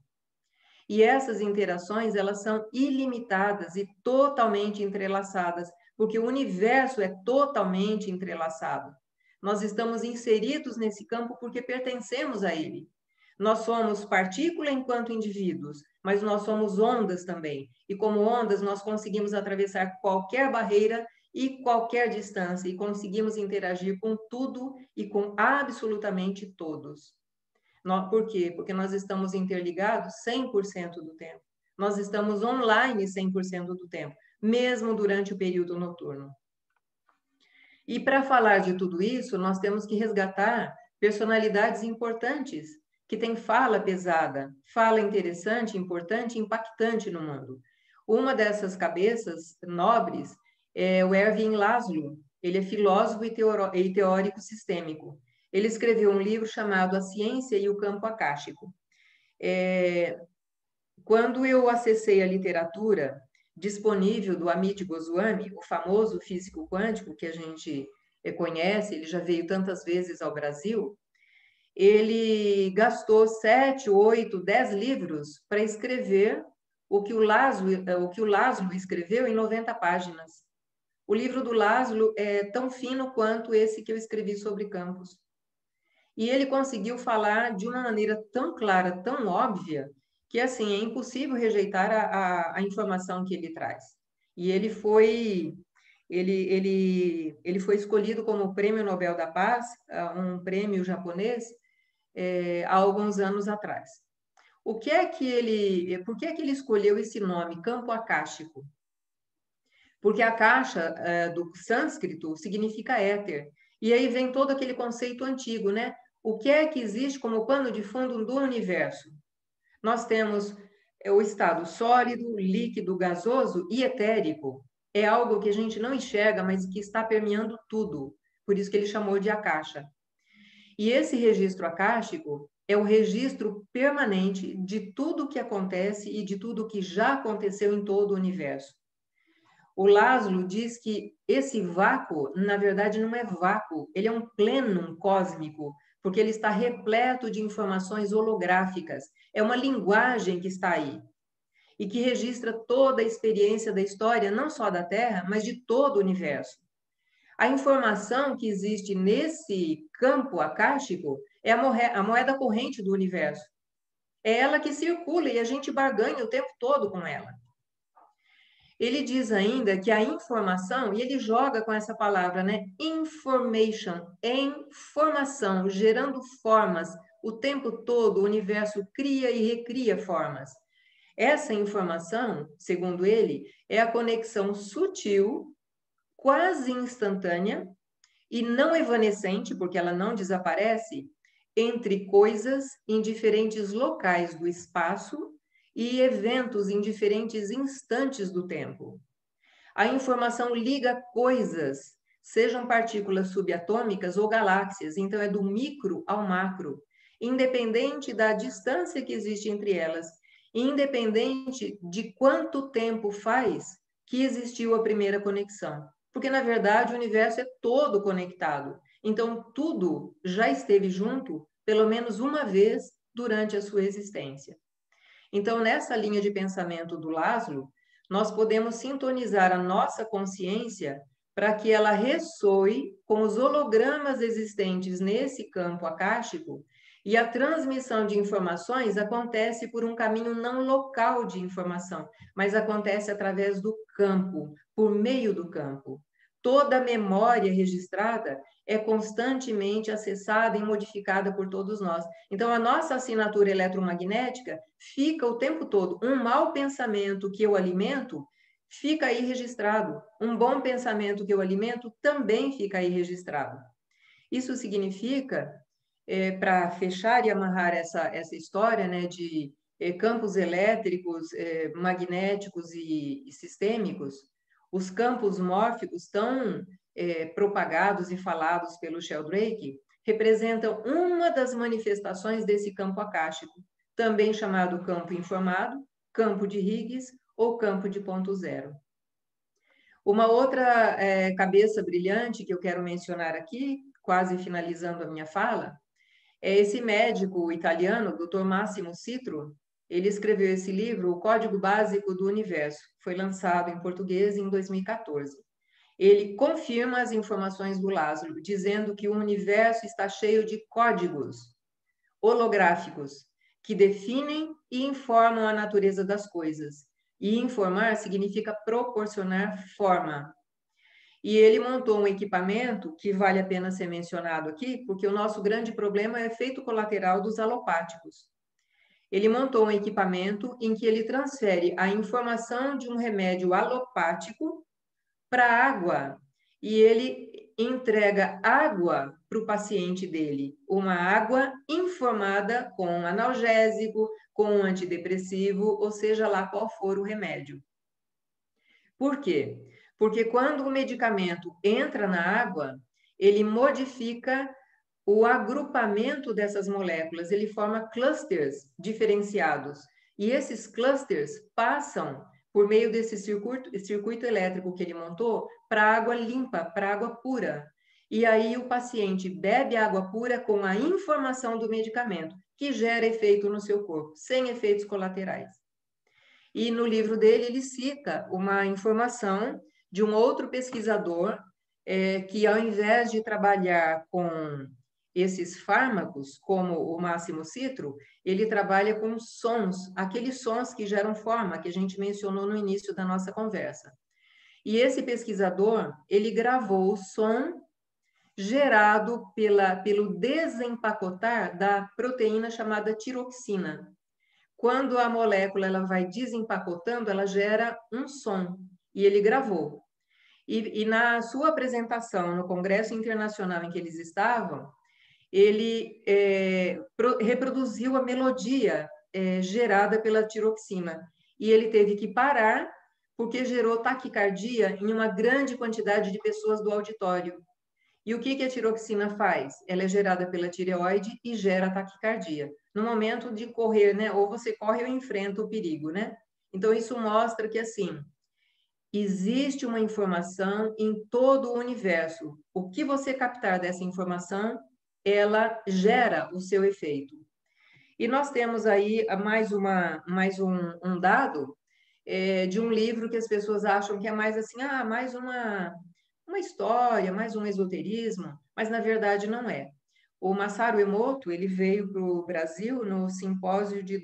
E essas interações, elas são ilimitadas e totalmente entrelaçadas, porque o universo é totalmente entrelaçado. Nós estamos inseridos nesse campo porque pertencemos a ele. Nós somos partícula enquanto indivíduos, mas nós somos ondas também. E como ondas, nós conseguimos atravessar qualquer barreira e qualquer distância, e conseguimos interagir com tudo e com absolutamente todos. Por quê? Porque nós estamos interligados 100% do tempo. Nós estamos online 100% do tempo, mesmo durante o período noturno. E para falar de tudo isso, nós temos que resgatar personalidades importantes, que têm fala pesada, fala interessante, importante, impactante no mundo. Uma dessas cabeças nobres é o Ervin Laszlo. Ele é filósofo e teórico sistêmico. Ele escreveu um livro chamado A Ciência e o Campo Akáshico. Quando eu acessei a literatura disponível do Amit Goswami, o famoso físico quântico que a gente conhece, ele já veio tantas vezes ao Brasil, ele gastou 7, 8, 10 livros para escrever o que o Laszlo escreveu em 90 páginas. O livro do Laszlo é tão fino quanto esse que eu escrevi sobre campos. E ele conseguiu falar de uma maneira tão clara, tão óbvia, que assim é impossível rejeitar a informação que ele traz. E ele foi escolhido como Prêmio Nobel da Paz, um prêmio japonês, há alguns anos atrás. Por que é que ele escolheu esse nome, campo akáshico? porque a caixa do sânscrito significa éter. E aí vem todo aquele conceito antigo, né? O que é que existe como pano de fundo do universo? Nós temos o estado sólido, líquido, gasoso e etérico. É algo que a gente não enxerga, mas que está permeando tudo. Por isso que ele chamou de akasha. E esse registro akáshico é o registro permanente de tudo o que acontece e de tudo o que já aconteceu em todo o universo. O Laszlo diz que esse vácuo, na verdade, não é vácuo, ele é um plenum cósmico, porque ele está repleto de informações holográficas. É uma linguagem que está aí e que registra toda a experiência da história, não só da Terra, mas de todo o universo. A informação que existe nesse campo akáshico é a moeda corrente do universo. É ela que circula e a gente barganha o tempo todo com ela. Ele diz ainda que a informação, e ele joga com essa palavra, né? Information, informação, gerando formas. O tempo todo o universo cria e recria formas. Essa informação, segundo ele, é a conexão sutil, quase instantânea e não evanescente, porque ela não desaparece, entre coisas em diferentes locais do espaço e eventos em diferentes instantes do tempo. A informação liga coisas, sejam partículas subatômicas ou galáxias, então é do micro ao macro, independente da distância que existe entre elas, independente de quanto tempo faz que existiu a primeira conexão. Porque, na verdade, o universo é todo conectado. Então, tudo já esteve junto pelo menos uma vez durante a sua existência. Então, nessa linha de pensamento do Laszlo, nós podemos sintonizar a nossa consciência para que ela ressoe com os hologramas existentes nesse campo akáshico, e a transmissão de informações acontece por um caminho não local de informação, mas acontece através do campo, por meio do campo. Toda memória registrada é constantemente acessada e modificada por todos nós. Então, a nossa assinatura eletromagnética fica o tempo todo. Um mau pensamento que eu alimento fica aí registrado. Um bom pensamento que eu alimento também fica aí registrado. Isso significa, para fechar e amarrar essa história, né, de campos elétricos, magnéticos e sistêmicos, os campos mórficos tão propagados e falados pelo Sheldrake representam uma das manifestações desse campo akáshico, também chamado campo informado, campo de Higgs ou campo de ponto zero. Uma outra cabeça brilhante que eu quero mencionar aqui, quase finalizando a minha fala, é esse médico italiano, Dr. Massimo Citro. Ele escreveu esse livro, O Código Básico do Universo, foi lançado em português em 2014. Ele confirma as informações do Laszlo, dizendo que o universo está cheio de códigos holográficos que definem e informam a natureza das coisas. E informar significa proporcionar forma. E ele montou um equipamento que vale a pena ser mencionado aqui, porque o nosso grande problema é o efeito colateral dos alopáticos. Ele montou um equipamento em que ele transfere a informação de um remédio alopático para água, e ele entrega água para o paciente dele, uma água informada com um analgésico, com um antidepressivo, ou seja lá qual for o remédio. Por quê? Porque quando o medicamento entra na água, ele modifica o agrupamento dessas moléculas, ele forma clusters diferenciados, e esses clusters passam por meio desse circuito elétrico que ele montou para água limpa, para água pura. E aí o paciente bebe água pura com a informação do medicamento, que gera efeito no seu corpo, sem efeitos colaterais. E no livro dele ele cita uma informação de um outro pesquisador que, ao invés de trabalhar com esses fármacos, como o Massimo Citro, ele trabalha com sons, aqueles sons que geram forma, que a gente mencionou no início da nossa conversa. E esse pesquisador, ele gravou o som gerado pelo desempacotar da proteína chamada tiroxina. Quando a molécula ela vai desempacotando, ela gera um som, e ele gravou. E na sua apresentação no Congresso Internacional em que eles estavam, ele reproduziu a melodia gerada pela tiroxina. E ele teve que parar porque gerou taquicardia em uma grande quantidade de pessoas do auditório. E o que a tiroxina faz? Ela é gerada pela tireoide e gera taquicardia. No momento de correr, né? Ou você corre ou enfrenta o perigo, né? Então, isso mostra que, assim, existe uma informação em todo o universo. O que você captar dessa informação, ela gera o seu efeito. E nós temos aí mais um dado de um livro que as pessoas acham que é mais assim, mais uma história, mais um esoterismo, mas na verdade não é. O Masaru Emoto, ele veio para o Brasil no simpósio de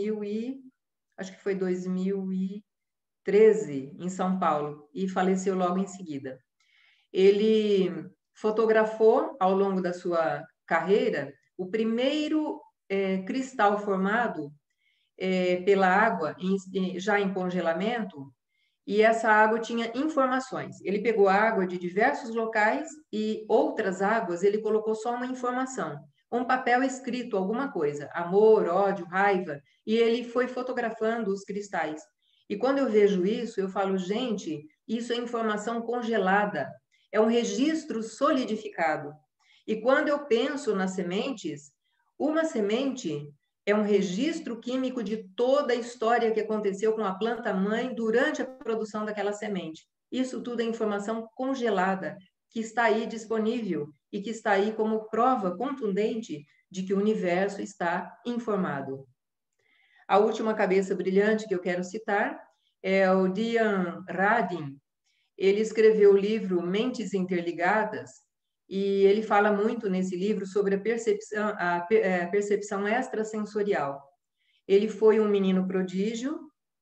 2013, em São Paulo, e faleceu logo em seguida. Ele fotografou, ao longo da sua carreira, o primeiro cristal formado pela água, já em congelamento, e essa água tinha informações. Ele pegou água de diversos locais e outras águas, ele colocou só uma informação, um papel escrito, alguma coisa, amor, ódio, raiva, e ele foi fotografando os cristais. E quando eu vejo isso, eu falo, gente, isso é informação congelada, é um registro solidificado. E quando eu penso nas sementes, uma semente é um registro químico de toda a história que aconteceu com a planta-mãe durante a produção daquela semente. Isso tudo é informação congelada, que está aí disponível e que está aí como prova contundente de que o universo está informado. A última cabeça brilhante que eu quero citar é o Dian Radin. Ele escreveu o livro Mentes Interligadas, e ele fala muito nesse livro sobre a percepção extrasensorial. Ele foi um menino prodígio,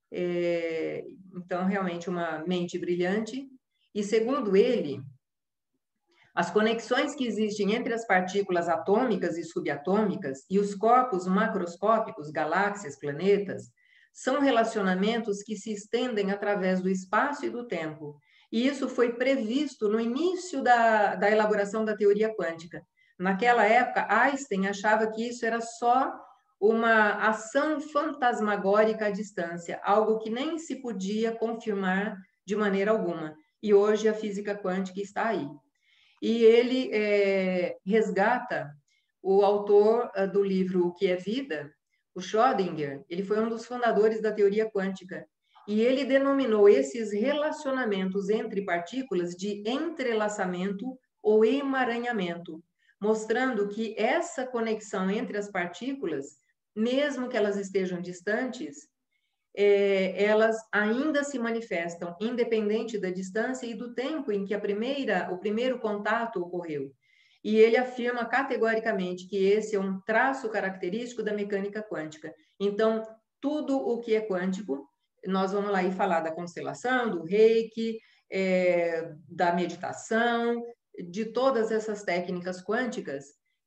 então realmente uma mente brilhante, e segundo ele, as conexões que existem entre as partículas atômicas e subatômicas e os corpos macroscópicos, galáxias, planetas, são relacionamentos que se estendem através do espaço e do tempo. E isso foi previsto no início da elaboração da teoria quântica. Naquela época, Einstein achava que isso era só uma ação fantasmagórica à distância, algo que nem se podia confirmar de maneira alguma. E hoje a física quântica está aí. E ele resgata o autor do livro O que é Vida, o Schrödinger. Ele foi um dos fundadores da teoria quântica. E ele denominou esses relacionamentos entre partículas de entrelaçamento ou emaranhamento, mostrando que essa conexão entre as partículas, mesmo que elas estejam distantes, elas ainda se manifestam, independente da distância e do tempo em que o primeiro contato ocorreu. E ele afirma categoricamente que esse é um traço característico da mecânica quântica. Então, tudo o que é quântico, nós vamos lá e falar da constelação, do reiki, da meditação, de todas essas técnicas quânticas,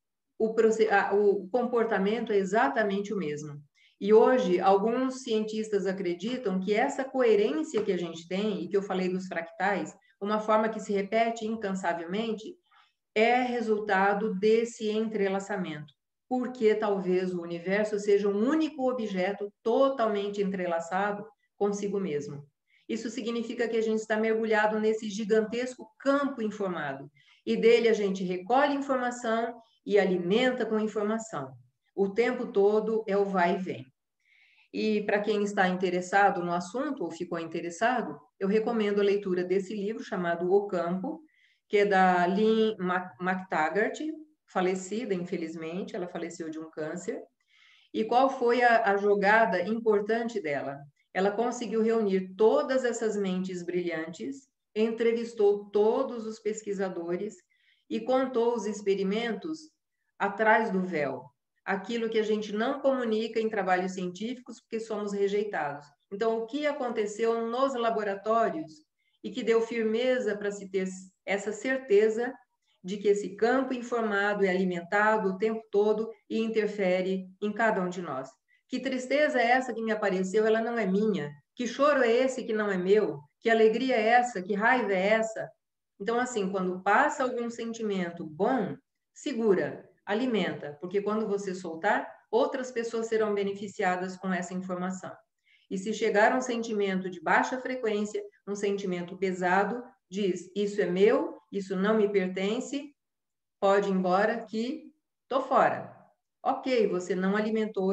o comportamento é exatamente o mesmo. E hoje, alguns cientistas acreditam que essa coerência que a gente tem, e que eu falei dos fractais, uma forma que se repete incansavelmente, é resultado desse entrelaçamento. Porque talvez o universo seja um único objeto totalmente entrelaçado consigo mesmo. Isso significa que a gente está mergulhado nesse gigantesco campo informado. E dele a gente recolhe informação e alimenta com informação. O tempo todo é o vai e vem. E para quem está interessado no assunto ou ficou interessado, eu recomendo a leitura desse livro chamado O Campo, que é da Lynn McTaggart, falecida, infelizmente, ela faleceu de um câncer. E qual foi a jogada importante dela? Ela conseguiu reunir todas essas mentes brilhantes, entrevistou todos os pesquisadores e contou os experimentos atrás do véu. Aquilo que a gente não comunica em trabalhos científicos porque somos rejeitados. Então, o que aconteceu nos laboratórios e que deu firmeza para se ter essa certeza de que esse campo informado é alimentado o tempo todo e interfere em cada um de nós. Que tristeza é essa que me apareceu? Ela não é minha. Que choro é esse que não é meu? Que alegria é essa? Que raiva é essa? Então, assim, quando passa algum sentimento bom, segura, alimenta, porque quando você soltar, outras pessoas serão beneficiadas com essa informação. E se chegar um sentimento de baixa frequência, um sentimento pesado, diz, isso é meu, isso não me pertence, pode ir embora que tô fora. Ok, você não alimentou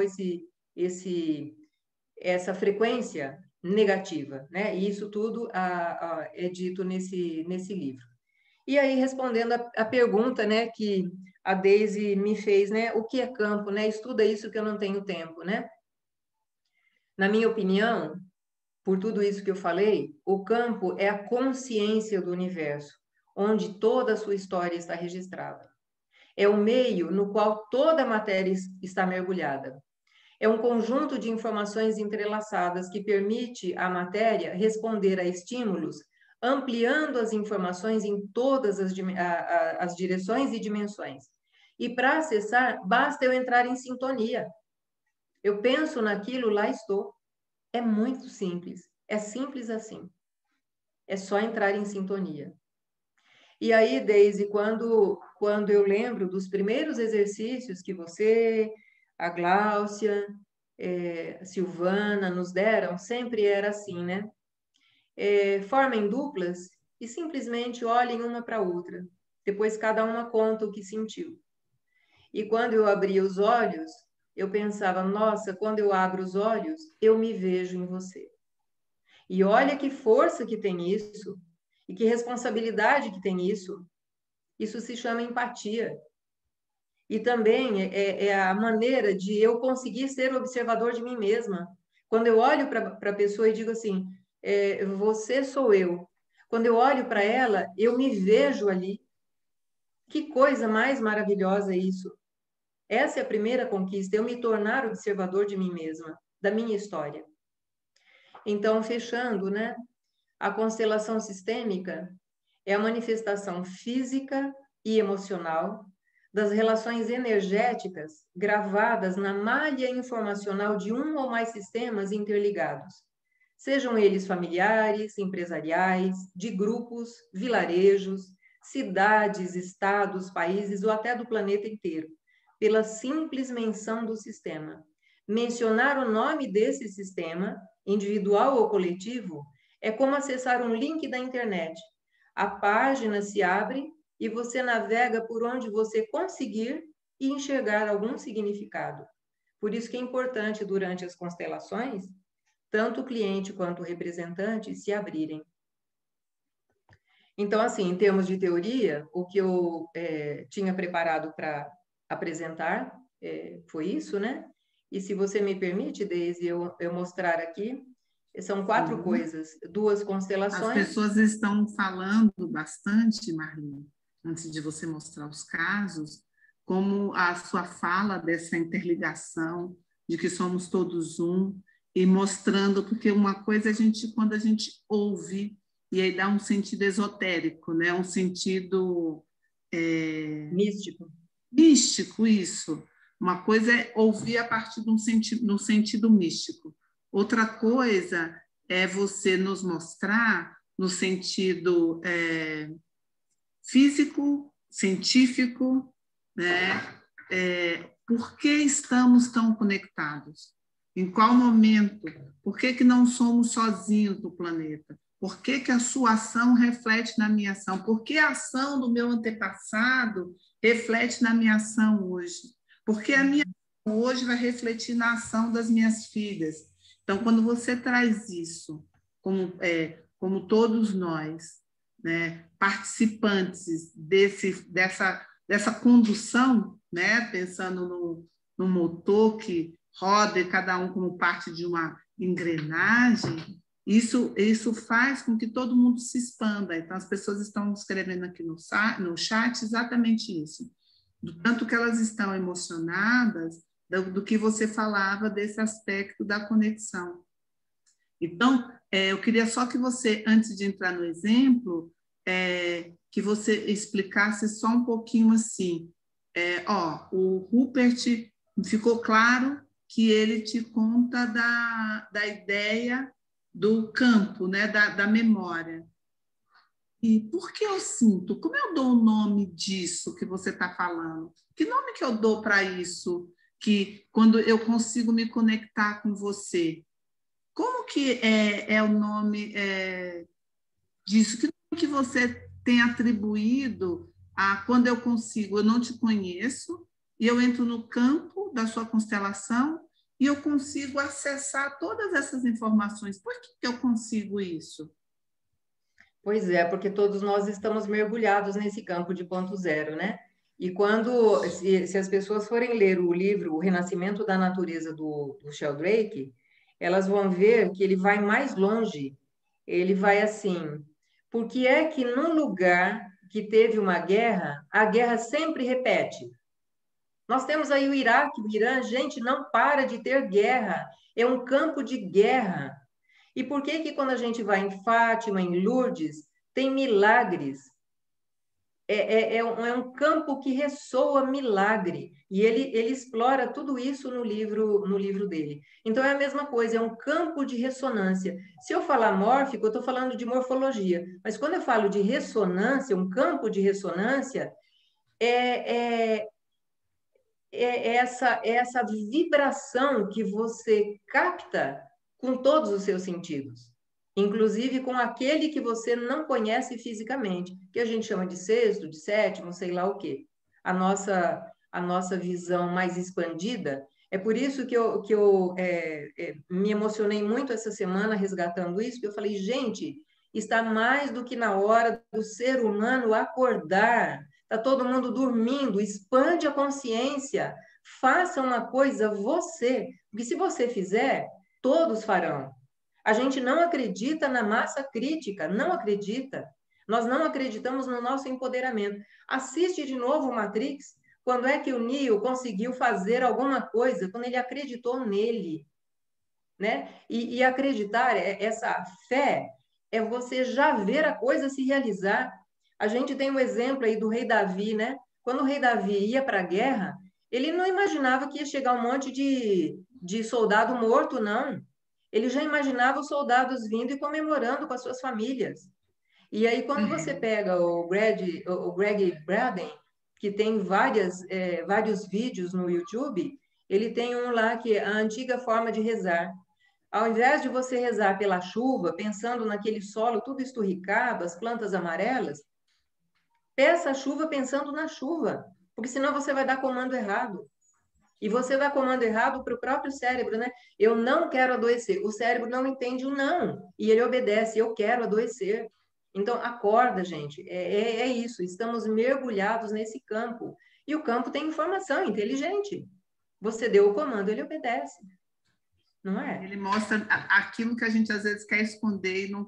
essa frequência negativa, né? E isso tudo é dito nesse livro. E aí, respondendo a pergunta, né, que a Deise me fez, né? O que é campo, né? Estuda isso que eu não tenho tempo, né? Na minha opinião, por tudo isso que eu falei, o campo é a consciência do universo, onde toda a sua história está registrada. É o meio no qual toda a matéria está mergulhada. É um conjunto de informações entrelaçadas que permite à matéria responder a estímulos, ampliando as informações em todas as direções e dimensões. E para acessar, basta eu entrar em sintonia. Eu penso naquilo, lá estou. É muito simples. É simples assim. É só entrar em sintonia. E aí, Deise, quando eu lembro dos primeiros exercícios que você, a Gláucia, a Silvana nos deram, sempre era assim, né? Formem duplas e simplesmente olhem uma para a outra. Depois cada uma conta o que sentiu. E quando eu abria os olhos, eu pensava, nossa, quando eu abro os olhos, eu me vejo em você. E olha que força que tem isso, e que responsabilidade que tem isso. Isso se chama empatia. E também é a maneira de eu conseguir ser observador de mim mesma. Quando eu olho para a pessoa e digo assim, você sou eu. Quando eu olho para ela, eu me vejo ali. Que coisa mais maravilhosa isso. Essa é a primeira conquista, eu me tornar observador de mim mesma, da minha história. Então, fechando, né? A constelação sistêmica é a manifestação física e emocional das relações energéticas gravadas na malha informacional de um ou mais sistemas interligados, sejam eles familiares, empresariais, de grupos, vilarejos, cidades, estados, países ou até do planeta inteiro, pela simples menção do sistema. Mencionar o nome desse sistema, individual ou coletivo, é como acessar um link da internet. A página se abre e você navega por onde você conseguir e enxergar algum significado. Por isso que é importante, durante as constelações, tanto o cliente quanto o representante se abrirem. Então, assim, em termos de teoria, o que eu tinha preparado para apresentar foi isso, né? E se você me permite, Deise, eu mostrar aqui, são 4 coisas, 2 constelações. As pessoas estão falando bastante, Marli, antes de você mostrar os casos, como a sua fala dessa interligação, de que somos todos um, e mostrando, porque uma coisa quando a gente ouve, e aí dá um sentido esotérico, né? Um sentido... Místico, isso. Uma coisa é ouvir a partir de um sentido místico. Outra coisa é você nos mostrar no sentido físico, científico, né? Por que estamos tão conectados? Em qual momento? Por que não somos sozinhos no planeta? Por que a sua ação reflete na minha ação? Por que a ação do meu antepassado reflete na minha ação hoje? Por que a minha ação hoje vai refletir na ação das minhas filhas? Então, quando você traz isso, como todos nós, né, participantes dessa condução, né, pensando no motor que roda e cada um como parte de uma engrenagem, isso faz com que todo mundo se expanda. Então, as pessoas estão escrevendo aqui no chat exatamente isso. Do tanto que elas estão emocionadas, do que você falava desse aspecto da conexão. Então, eu queria só que você, antes de entrar no exemplo, que você explicasse só um pouquinho assim. O Rupert, ficou claro que ele te conta da ideia do campo, né, da memória. E por que eu sinto? Como eu dou o nome disso que você está falando? Que nome que eu dou para isso? Que quando eu consigo me conectar com você, como que é o nome disso? Que nome que você tem atribuído a quando eu consigo? Eu não te conheço e eu entro no campo da sua constelação e eu consigo acessar todas essas informações. Por que eu consigo isso? Pois é, porque todos nós estamos mergulhados nesse campo de ponto zero, né? E quando, se as pessoas forem ler o livro O Renascimento da Natureza do Sheldrake, elas vão ver que ele vai mais longe. Ele vai assim, por que é que num lugar que teve uma guerra, a guerra sempre repete? Nós temos aí o Iraque, o Irã, gente, não para de ter guerra. É um campo de guerra. E por que que quando a gente vai em Fátima, em Lourdes, tem milagres? É um campo que ressoa milagre. E ele explora tudo isso no livro dele. Então é a mesma coisa, é um campo de ressonância. Se eu falar mórfico, eu estou falando de morfologia. Mas quando eu falo de ressonância, um campo de ressonância, é, é, é essa vibração que você capta com todos os seus sentidos, inclusive com aquele que você não conhece fisicamente, que a gente chama de sexto, de sétimo, sei lá o quê. A nossa visão mais expandida. É por isso que eu me emocionei muito essa semana resgatando isso, porque eu falei, gente, está mais do que na hora do ser humano acordar. Está todo mundo dormindo, expande a consciência, faça uma coisa você, porque se você fizer, todos farão. A gente não acredita na massa crítica, não acredita. Nós não acreditamos no nosso empoderamento. Assiste de novo o Matrix. Quando é que o Neo conseguiu fazer alguma coisa? Quando ele acreditou nele, né? E acreditar, essa fé, é você já ver a coisa se realizar. A gente tem um exemplo aí do rei Davi, né? Quando o rei Davi ia para a guerra, ele não imaginava que ia chegar um monte de soldado morto, não. Ele já imaginava os soldados vindo e comemorando com as suas famílias. E aí, quando você pega o Greg Braden, que tem vários vídeos no YouTube, ele tem um lá que é a antiga forma de rezar. Ao invés de você rezar pela chuva, pensando naquele solo tudo esturricado, as plantas amarelas, peça a chuva pensando na chuva, porque senão você vai dar comando errado. E você dá comando errado para o próprio cérebro, né? Eu não quero adoecer. O cérebro não entende o não. E ele obedece, eu quero adoecer. Então, acorda, gente. É isso. Estamos mergulhados nesse campo. E o campo tem informação inteligente. Você deu o comando, ele obedece. Não é? Ele mostra aquilo que a gente às vezes quer esconder e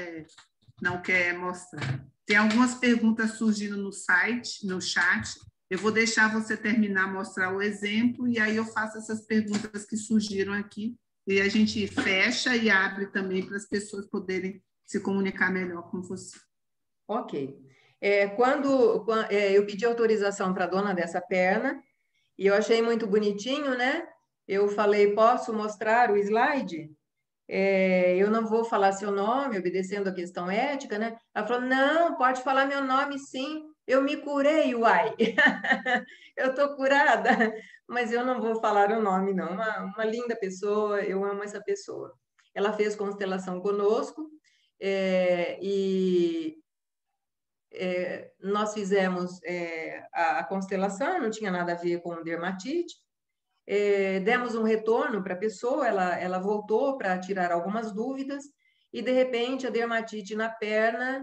não quer mostrar. Tem algumas perguntas surgindo no site, no chat. Eu vou deixar você terminar, mostrar o exemplo, e aí eu faço essas perguntas que surgiram aqui, e a gente fecha e abre também para as pessoas poderem se comunicar melhor com você. Ok. Quando eu pedi autorização para a dona dessa perna, e eu achei muito bonitinho, né? Eu falei, posso mostrar o slide? Eu não vou falar seu nome, obedecendo a questão ética, né? Ela falou, não, pode falar meu nome sim, eu me curei, uai. Eu tô curada, mas eu não vou falar o nome, não. Uma linda pessoa, eu amo essa pessoa. Ela fez constelação conosco, e nós fizemos a constelação, não tinha nada a ver com dermatite, demos um retorno para a pessoa, ela voltou para tirar algumas dúvidas, e de repente a dermatite na perna,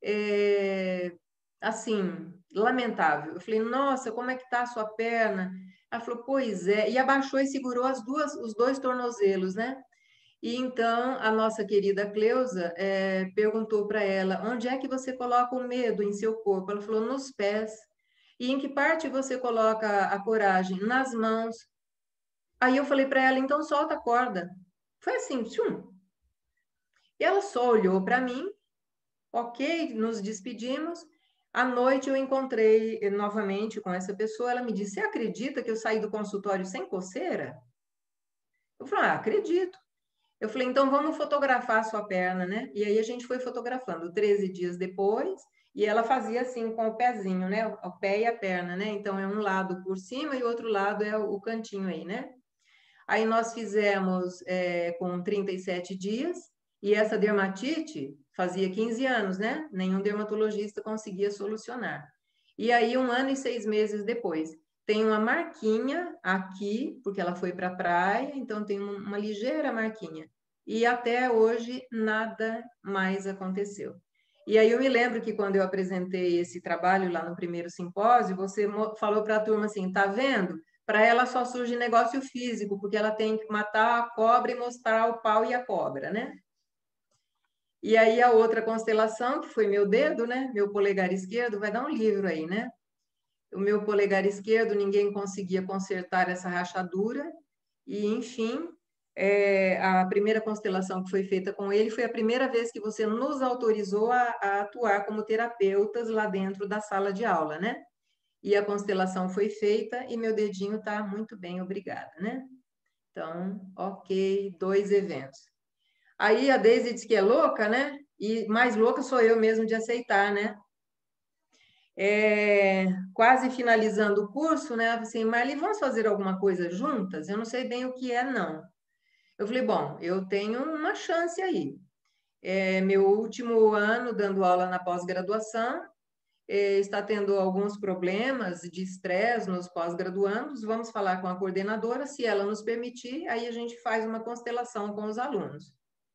assim, lamentável. Eu falei, nossa, como é que está a sua perna? Ela falou, pois é, e abaixou e segurou os dois tornozelos, né? E então a nossa querida Cleusa perguntou para ela, onde é que você coloca o medo em seu corpo? Ela falou, nos pés. E em que parte você coloca a coragem? Nas mãos. Aí eu falei para ela, então solta a corda. Foi assim, tchum. E ela só olhou para mim, ok, nos despedimos. À noite eu encontrei novamente com essa pessoa, ela me disse, você acredita que eu saí do consultório sem coceira? Eu falei, acredito. Eu falei, então vamos fotografar a sua perna, né? E aí a gente foi fotografando 13 dias depois, e ela fazia assim com o pezinho, né? O pé e a perna, né? Então é um lado por cima e o outro lado é o cantinho aí, né? Aí nós fizemos com 37 dias, e essa dermatite fazia 15 anos, né? Nenhum dermatologista conseguia solucionar. E aí, 1 ano e 6 meses depois, tem uma marquinha aqui, porque ela foi para a praia, então tem uma ligeira marquinha. E até hoje, nada mais aconteceu. E aí eu me lembro que quando eu apresentei esse trabalho lá no primeiro simpósio, você falou para a turma assim, tá vendo? Para ela só surge negócio físico, porque ela tem que matar a cobra e mostrar o pau e a cobra, né? E aí a outra constelação, que foi meu dedo, né? Meu polegar esquerdo, vai dar um livro aí, né? O meu polegar esquerdo, ninguém conseguia consertar essa rachadura. E, enfim, a primeira constelação que foi feita com ele foi a primeira vez que você nos autorizou a atuar como terapeutas lá dentro da sala de aula, né? E a constelação foi feita e meu dedinho está muito bem, obrigada, né? Então, ok, 2 eventos. Aí a Deise diz que é louca, né? E mais louca sou eu mesmo de aceitar, né? Quase finalizando o curso, né? Assim, Marli, vamos fazer alguma coisa juntas? Eu não sei bem o que é, não. Eu falei, bom, eu tenho uma chance aí. Meu último ano dando aula na pós-graduação, está tendo alguns problemas de estresse nos pós-graduandos, vamos falar com a coordenadora, se ela nos permitir, aí a gente faz uma constelação com os alunos.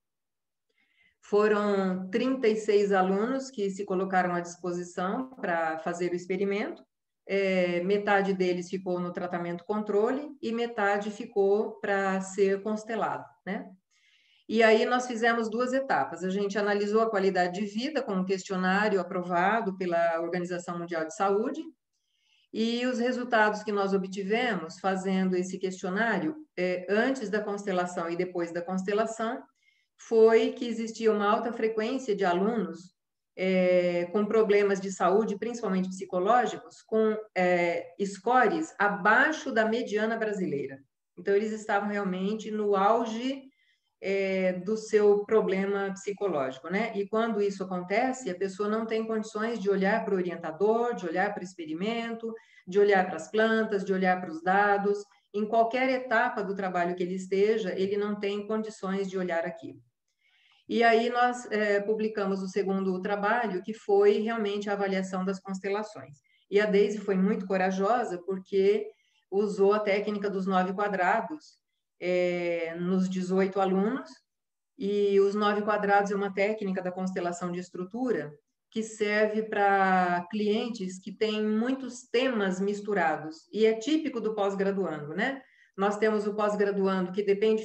Foram 36 alunos que se colocaram à disposição para fazer o experimento, metade deles ficou no tratamento controle e metade ficou para ser constelado, né? E aí nós fizemos 2 etapas. A gente analisou a qualidade de vida com um questionário aprovado pela Organização Mundial de Saúde, e os resultados que nós obtivemos fazendo esse questionário, antes da constelação e depois da constelação, foi que existia uma alta frequência de alunos com problemas de saúde, principalmente psicológicos, com scores abaixo da mediana brasileira. Então, eles estavam realmente no auge do seu problema psicológico, né? E quando isso acontece, a pessoa não tem condições de olhar para o orientador, de olhar para o experimento, de olhar para as plantas, de olhar para os dados. Em qualquer etapa do trabalho que ele esteja, ele não tem condições de olhar aquilo. E aí nós publicamos o segundo trabalho, que foi realmente a avaliação das constelações. E a Deise foi muito corajosa, porque usou a técnica dos 9 quadrados, nos 18 alunos, e os 9 quadrados é uma técnica da constelação de estrutura que serve para clientes que têm muitos temas misturados, e é típico do pós-graduando, né? Nós temos o pós-graduando que depende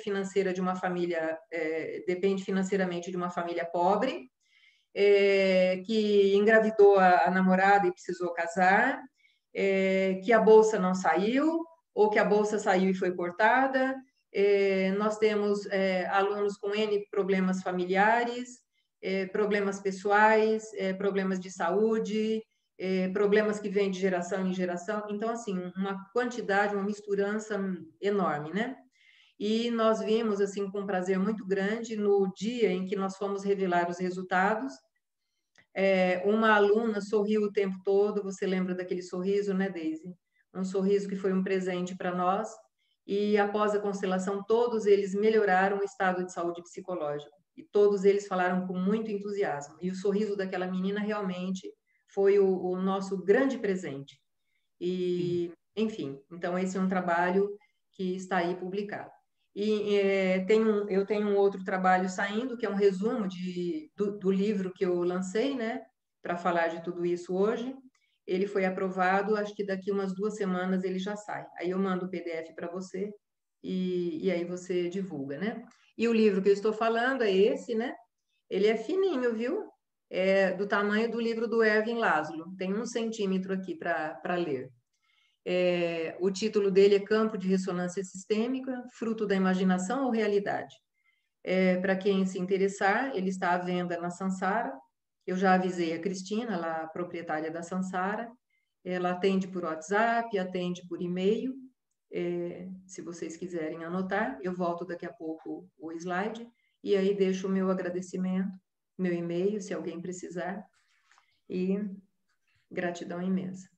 depende financeiramente de uma família pobre, que engravidou a namorada e precisou casar, que a bolsa não saiu, ou que a bolsa saiu e foi cortada. Nós temos alunos com N problemas familiares, problemas pessoais, problemas de saúde, problemas que vêm de geração em geração. Então, assim, uma quantidade, uma misturança enorme, né? E nós vimos, assim, com um prazer muito grande, no dia em que nós fomos revelar os resultados, uma aluna sorriu o tempo todo, você lembra daquele sorriso, né, Deise? Um sorriso que foi um presente para nós, e após a constelação, todos eles melhoraram o estado de saúde psicológico, e todos eles falaram com muito entusiasmo, e o sorriso daquela menina realmente foi o nosso grande presente. E, enfim, então esse é um trabalho que está aí publicado. E eu tenho um outro trabalho saindo, que é um resumo do livro que eu lancei, né, para falar de tudo isso hoje. Ele foi aprovado, acho que daqui umas 2 semanas ele já sai. Aí eu mando o PDF para você e aí você divulga, né? E o livro que eu estou falando é esse, né? Ele é fininho, viu? É do tamanho do livro do Erwin Laszlo. Tem 1 centímetro aqui para ler. O título dele é Campo de Ressonância Sistêmica, Fruto da Imaginação ou Realidade? Para quem se interessar, ele está à venda na Sansara. Eu já avisei a Cristina, ela é proprietária da Sansara. Ela atende por WhatsApp, atende por e-mail. se vocês quiserem anotar, eu volto daqui a pouco o slide, e aí deixo o meu agradecimento, meu e-mail, se alguém precisar, e gratidão imensa.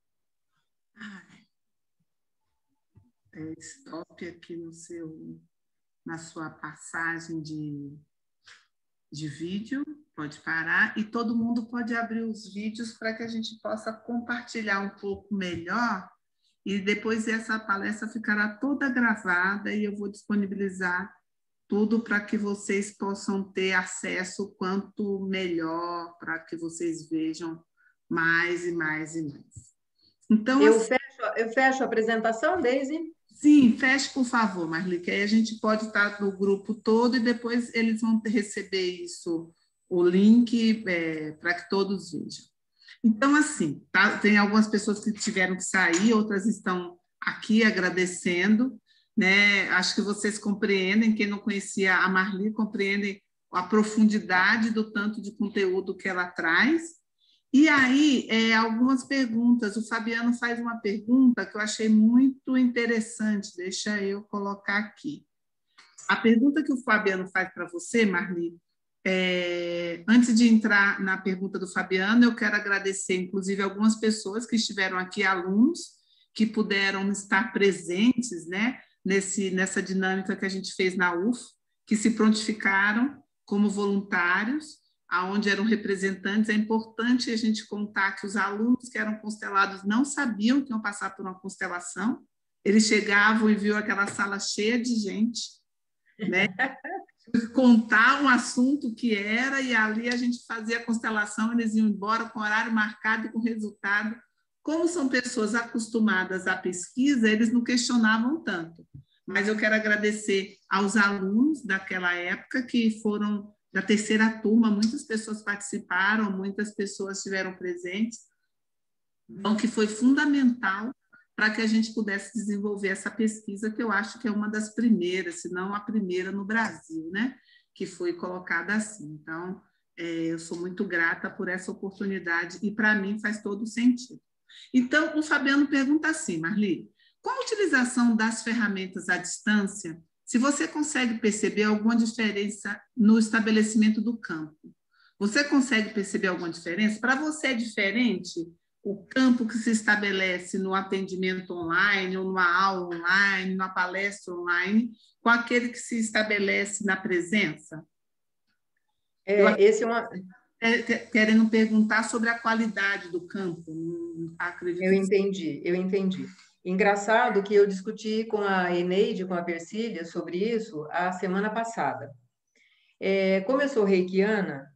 Stop aqui na sua passagem de vídeo, pode parar, e todo mundo pode abrir os vídeos para que a gente possa compartilhar um pouco melhor, e depois essa palestra ficará toda gravada e eu vou disponibilizar tudo para que vocês possam ter acesso quanto melhor, para que vocês vejam mais e mais e mais. Então, eu fecho a apresentação, Deise? Sim, feche, por favor, Marli, que aí a gente pode estar no grupo todo e depois eles vão receber isso, o link, para que todos vejam. Então, assim, tá? Tem algumas pessoas que tiveram que sair, outras estão aqui agradecendo, né? Acho que vocês compreendem, quem não conhecia a Marli, compreendem a profundidade do tanto de conteúdo que ela traz. E aí, algumas perguntas. O Fabiano faz uma pergunta que eu achei muito interessante, deixa eu colocar aqui. A pergunta que o Fabiano faz para você, Marli, antes de entrar na pergunta do Fabiano, eu quero agradecer, inclusive, algumas pessoas que estiveram aqui, alunos, que puderam estar presentes, né, nessa dinâmica que a gente fez na UF, que se prontificaram como voluntários, aonde eram representantes. É importante a gente contar que os alunos que eram constelados não sabiam que iam passar por uma constelação. Eles chegavam e viam aquela sala cheia de gente, né? Contar um assunto que era, e ali a gente fazia a constelação, eles iam embora com horário marcado e com resultado. Como são pessoas acostumadas à pesquisa, eles não questionavam tanto. Mas eu quero agradecer aos alunos daquela época, que foram da terceira turma, muitas pessoas participaram, muitas pessoas estiveram presentes, então, que foi fundamental para que a gente pudesse desenvolver essa pesquisa, que eu acho que é uma das primeiras, se não a primeira no Brasil, né? Que foi colocada assim. Então, eu sou muito grata por essa oportunidade e, para mim, faz todo sentido. Então, o Fabiano pergunta assim, Marli, com a utilização das ferramentas à distância, se você consegue perceber alguma diferença no estabelecimento do campo? Você consegue perceber alguma diferença? Para você é diferente o campo que se estabelece no atendimento online, ou numa aula online, numa palestra online, com aquele que se estabelece na presença? Esse é uma... Querendo perguntar sobre a qualidade do campo. Acredito. Eu entendi. Engraçado que eu discuti com a Eneide, com a Persília, sobre isso a semana passada. Como eu sou reikiana,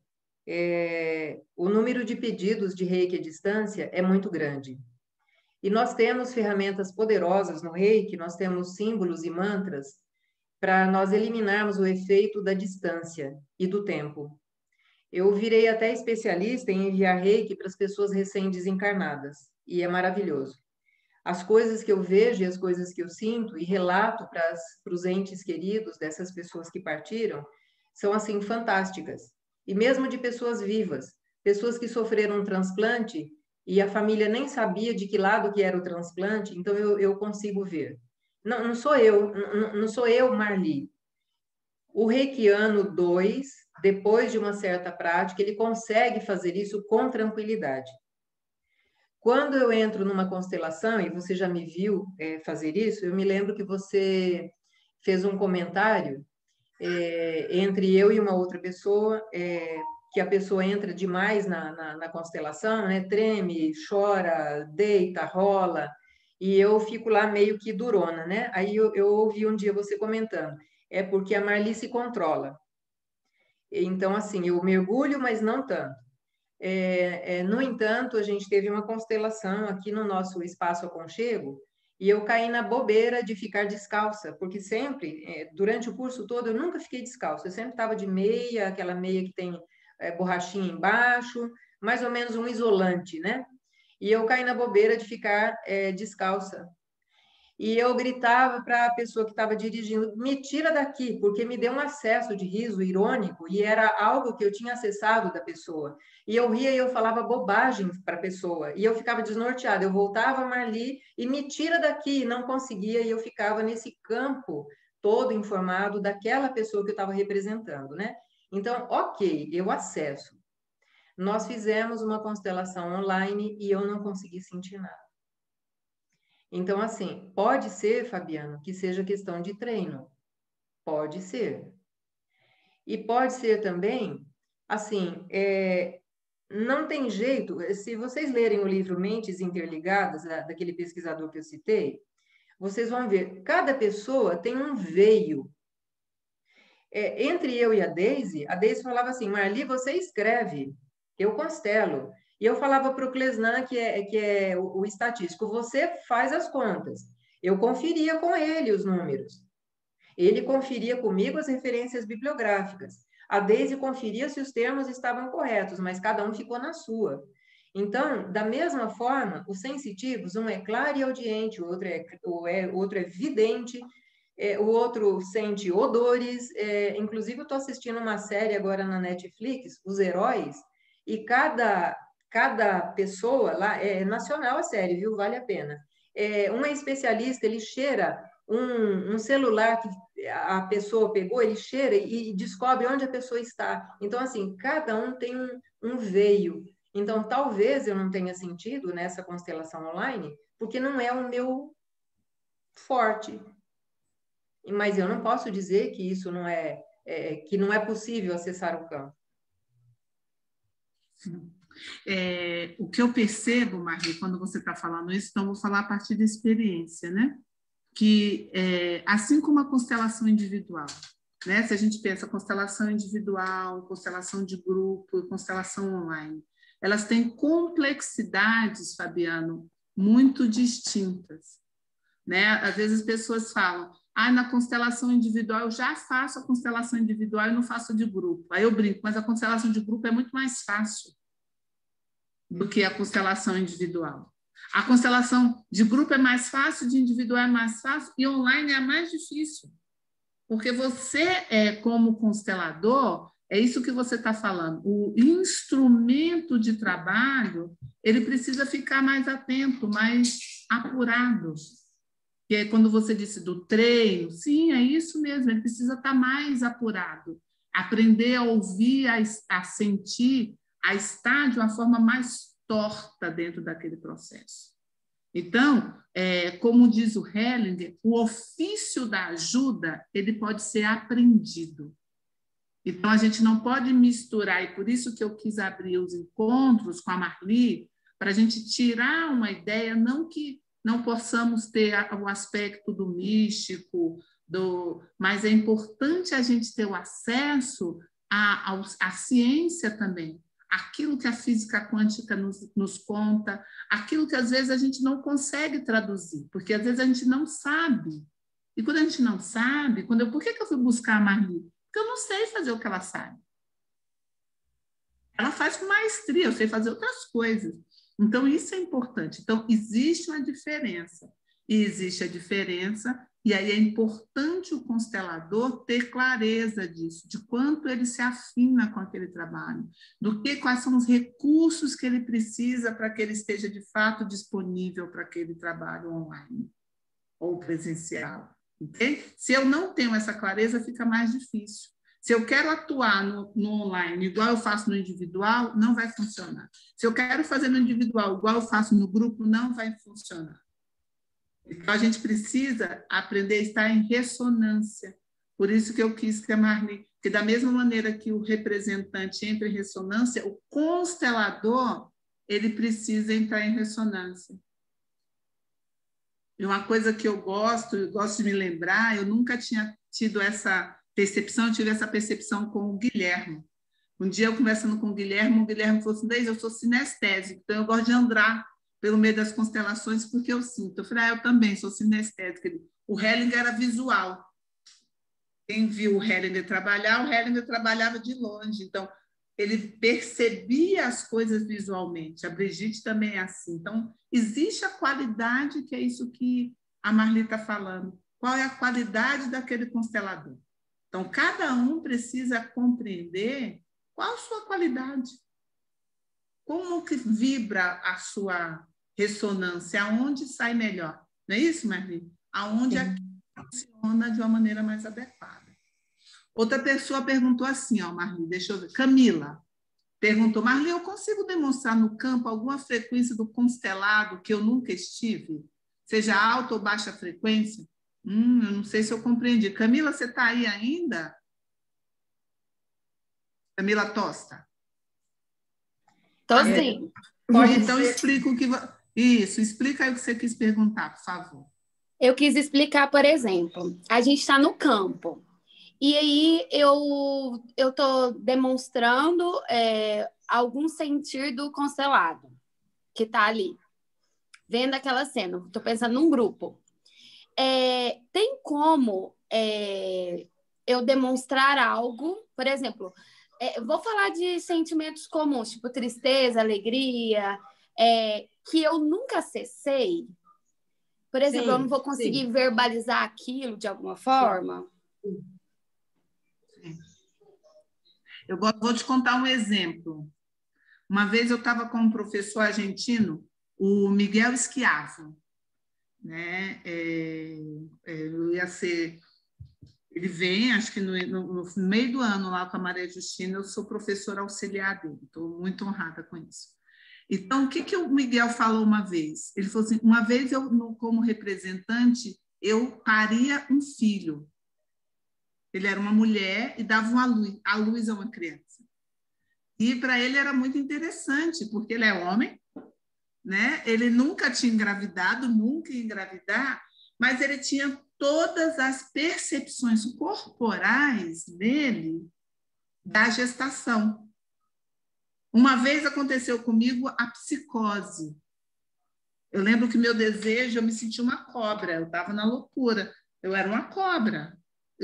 o número de pedidos de reiki à distância é muito grande. E nós temos ferramentas poderosas no reiki, nós temos símbolos e mantras para nós eliminarmos o efeito da distância e do tempo. Eu virei até especialista em enviar reiki para as pessoas recém-desencarnadas, e é maravilhoso. As coisas que eu vejo e as coisas que eu sinto e relato para os entes queridos dessas pessoas que partiram são, assim, fantásticas. E mesmo de pessoas vivas, pessoas que sofreram um transplante e a família nem sabia de que lado que era o transplante, então eu consigo ver. Não sou eu, Marli. O reikiano 2, depois de uma certa prática, ele consegue fazer isso com tranquilidade. Quando eu entro numa constelação, e você já me viu fazer isso, eu me lembro que você fez um comentário entre eu e uma outra pessoa, que a pessoa entra demais na constelação, né? Treme, chora, deita, rola, e eu fico lá meio que durona, né? Aí eu ouvi um dia você comentando, é porque a Marli se controla. Então, assim, eu mergulho, mas não tanto. No entanto, a gente teve uma constelação aqui no nosso espaço aconchego, e eu caí na bobeira de ficar descalça, porque sempre, durante o curso todo, eu nunca fiquei descalça, eu sempre estava de meia, aquela meia que tem borrachinha embaixo, mais ou menos um isolante, né? E eu caí na bobeira de ficar descalça. E eu gritava para a pessoa que estava dirigindo, me tira daqui, porque me deu um acesso de riso irônico e era algo que eu tinha acessado da pessoa. E eu ria e eu falava bobagem para a pessoa. E eu ficava desnorteada. Eu voltava, Marli, e me tira daqui. Não conseguia, e eu ficava nesse campo todo informado daquela pessoa que eu estava representando, né? Então, ok, eu acesso. Nós fizemos uma constelação online e eu não consegui sentir nada. Então, assim, pode ser, Fabiano, que seja questão de treino. Pode ser. E pode ser também, assim, não tem jeito. Se vocês lerem o livro Mentes Interligadas, daquele pesquisador que eu citei, vocês vão ver, cada pessoa tem um veio. Entre eu e a Deise falava assim, Marli, você escreve, eu constelo. E eu falava para o Klesnan, que é o estatístico, você faz as contas. Eu conferia com ele os números. Ele conferia comigo as referências bibliográficas. A Deise conferia se os termos estavam corretos, mas cada um ficou na sua. Então, da mesma forma, os sensitivos, um é claro e audiente, o outro é vidente, o outro sente odores. Inclusive, eu estou assistindo uma série agora na Netflix, Os Heróis, e cada pessoa lá, é nacional a série, viu? Vale a pena. Um é especialista, ele cheira um celular que a pessoa pegou, ele cheira e descobre onde a pessoa está. Então, assim, cada um tem um veio. Então, talvez eu não tenha sentido nessa constelação online, porque não é o meu forte. Mas eu não posso dizer que isso que não é possível acessar o campo. O que eu percebo, Marli, quando você está falando isso, então vou falar a partir da experiência, né? Que assim como a constelação individual, né? Se a gente pensa constelação individual, constelação de grupo, constelação online, elas têm complexidades, Fabiano, muito distintas, né? Às vezes as pessoas falam, na constelação individual eu já faço a constelação individual e não faço de grupo. Aí eu brinco, mas a constelação de grupo é muito mais fácil do que a constelação individual. A constelação de grupo é mais fácil, de individual é mais fácil e online é a mais difícil. Porque você, como constelador, é isso que você está falando, o instrumento de trabalho, ele precisa ficar mais atento, mais apurado. Que é quando você disse do treino, sim, é isso mesmo, ele precisa estar mais apurado, aprender a ouvir, a sentir, a estar de uma forma mais torta dentro daquele processo. Então, como diz o Hellinger, o ofício da ajuda ele pode ser aprendido. Então, a gente não pode misturar, e por isso que eu quis abrir os encontros com a Marli, para a gente tirar uma ideia, não que não possamos ter o aspecto do místico, mas é importante a gente ter o acesso à ciência também, aquilo que a física quântica nos conta, aquilo que às vezes a gente não consegue traduzir, porque às vezes a gente não sabe. E quando a gente não sabe, por que eu fui buscar a Marli? Porque eu não sei fazer o que ela sabe. Ela faz com maestria, eu sei fazer outras coisas. Então, isso é importante. Então, existe uma diferença. E existe a diferença, e aí é importante o constelador ter clareza disso, de quanto ele se afina com aquele trabalho, quais são os recursos que ele precisa para que ele esteja, de fato, disponível para aquele trabalho online ou presencial. Okay? Se eu não tenho essa clareza, fica mais difícil. Se eu quero atuar no online igual eu faço no individual, não vai funcionar. Se eu quero fazer no individual igual eu faço no grupo, não vai funcionar. Então, a gente precisa aprender a estar em ressonância. Por isso que eu quis que a Marli, que da mesma maneira que o representante entra em ressonância, o constelador, ele precisa entrar em ressonância. E uma coisa que eu gosto de me lembrar, eu nunca tinha tido essa percepção, eu tive essa percepção com o Guilherme. Um dia eu conversando com o Guilherme falou assim, Deise, eu sou sinestésico, então eu gosto de andar pelo meio das constelações porque eu sinto. Eu falei, eu também sou sinestésica. O Hellinger era visual. Quem viu o Hellinger trabalhava de longe, então ele percebia as coisas visualmente. A Brigitte também é assim. Então, existe a qualidade que é isso que a Marli está falando, qual é a qualidade daquele constelador. Então, cada um precisa compreender qual a sua qualidade, como que vibra a sua ressonância, aonde sai melhor. Não é isso, Marli? Aonde funciona de uma maneira mais adequada. Outra pessoa perguntou assim, ó, Marli, deixa eu ver, Camila, perguntou, Marli, eu consigo demonstrar no campo alguma frequência do constelado que eu nunca estive? Seja alta ou baixa frequência? Eu não sei se eu compreendi. Camila, você está aí ainda? Camila Tosta. Tô sim. Então, explica o que... Isso, explica aí o que você quis perguntar, por favor. Eu quis explicar, por exemplo, a gente está no campo. E aí eu estou demonstrando algum sentir do constelado que está ali, vendo aquela cena. Estou pensando num grupo. Tem como eu demonstrar algo, por exemplo, vou falar de sentimentos comuns, tipo tristeza, alegria, que eu nunca acessei. Por exemplo, eu não vou conseguir verbalizar aquilo de alguma forma. Eu vou te contar um exemplo. Uma vez eu estava com um professor argentino, o Miguel Schiavo, né? Eu ia ser... Ele vem, acho que no meio do ano, lá com a Maria Justina, eu sou professora auxiliar dele, estou muito honrada com isso. Então, o que o Miguel falou uma vez? Ele falou assim, uma vez eu, como representante, eu paria um filho. Ele era uma mulher e dava uma luz. A luz é uma criança. E para ele era muito interessante, porque ele é homem, né? Ele nunca tinha engravidado, nunca ia engravidar, mas ele tinha todas as percepções corporais dele da gestação. Uma vez aconteceu comigo a psicose. Eu lembro que meu desejo, eu me senti uma cobra, eu estava na loucura, eu era uma cobra.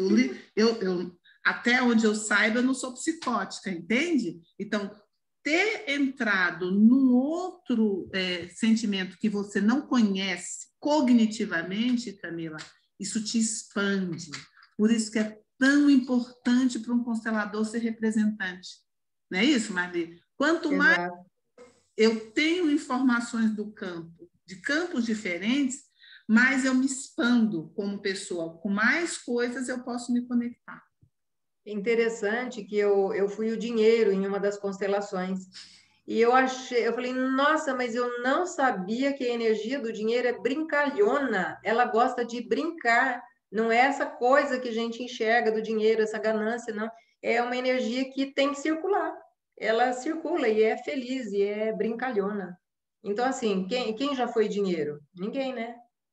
Até onde eu saiba, eu não sou psicótica, entende? Então, ter entrado num outro sentimento que você não conhece cognitivamente, Camila, isso te expande. Por isso que é tão importante para um constelador ser representante. Não é isso, Marli? Quanto mais eu tenho informações do campo, de campos diferentes, mais eu me expando como pessoa. Com mais coisas eu posso me conectar. Interessante que eu fui o dinheiro em uma das constelações. E eu falei, nossa, mas eu não sabia que a energia do dinheiro é brincalhona. Ela gosta de brincar. Não é essa coisa que a gente enxerga do dinheiro, essa ganância, não. É uma energia que tem que circular. Ela circula e é feliz e é brincalhona. Então, assim, quem já foi dinheiro? Ninguém, né?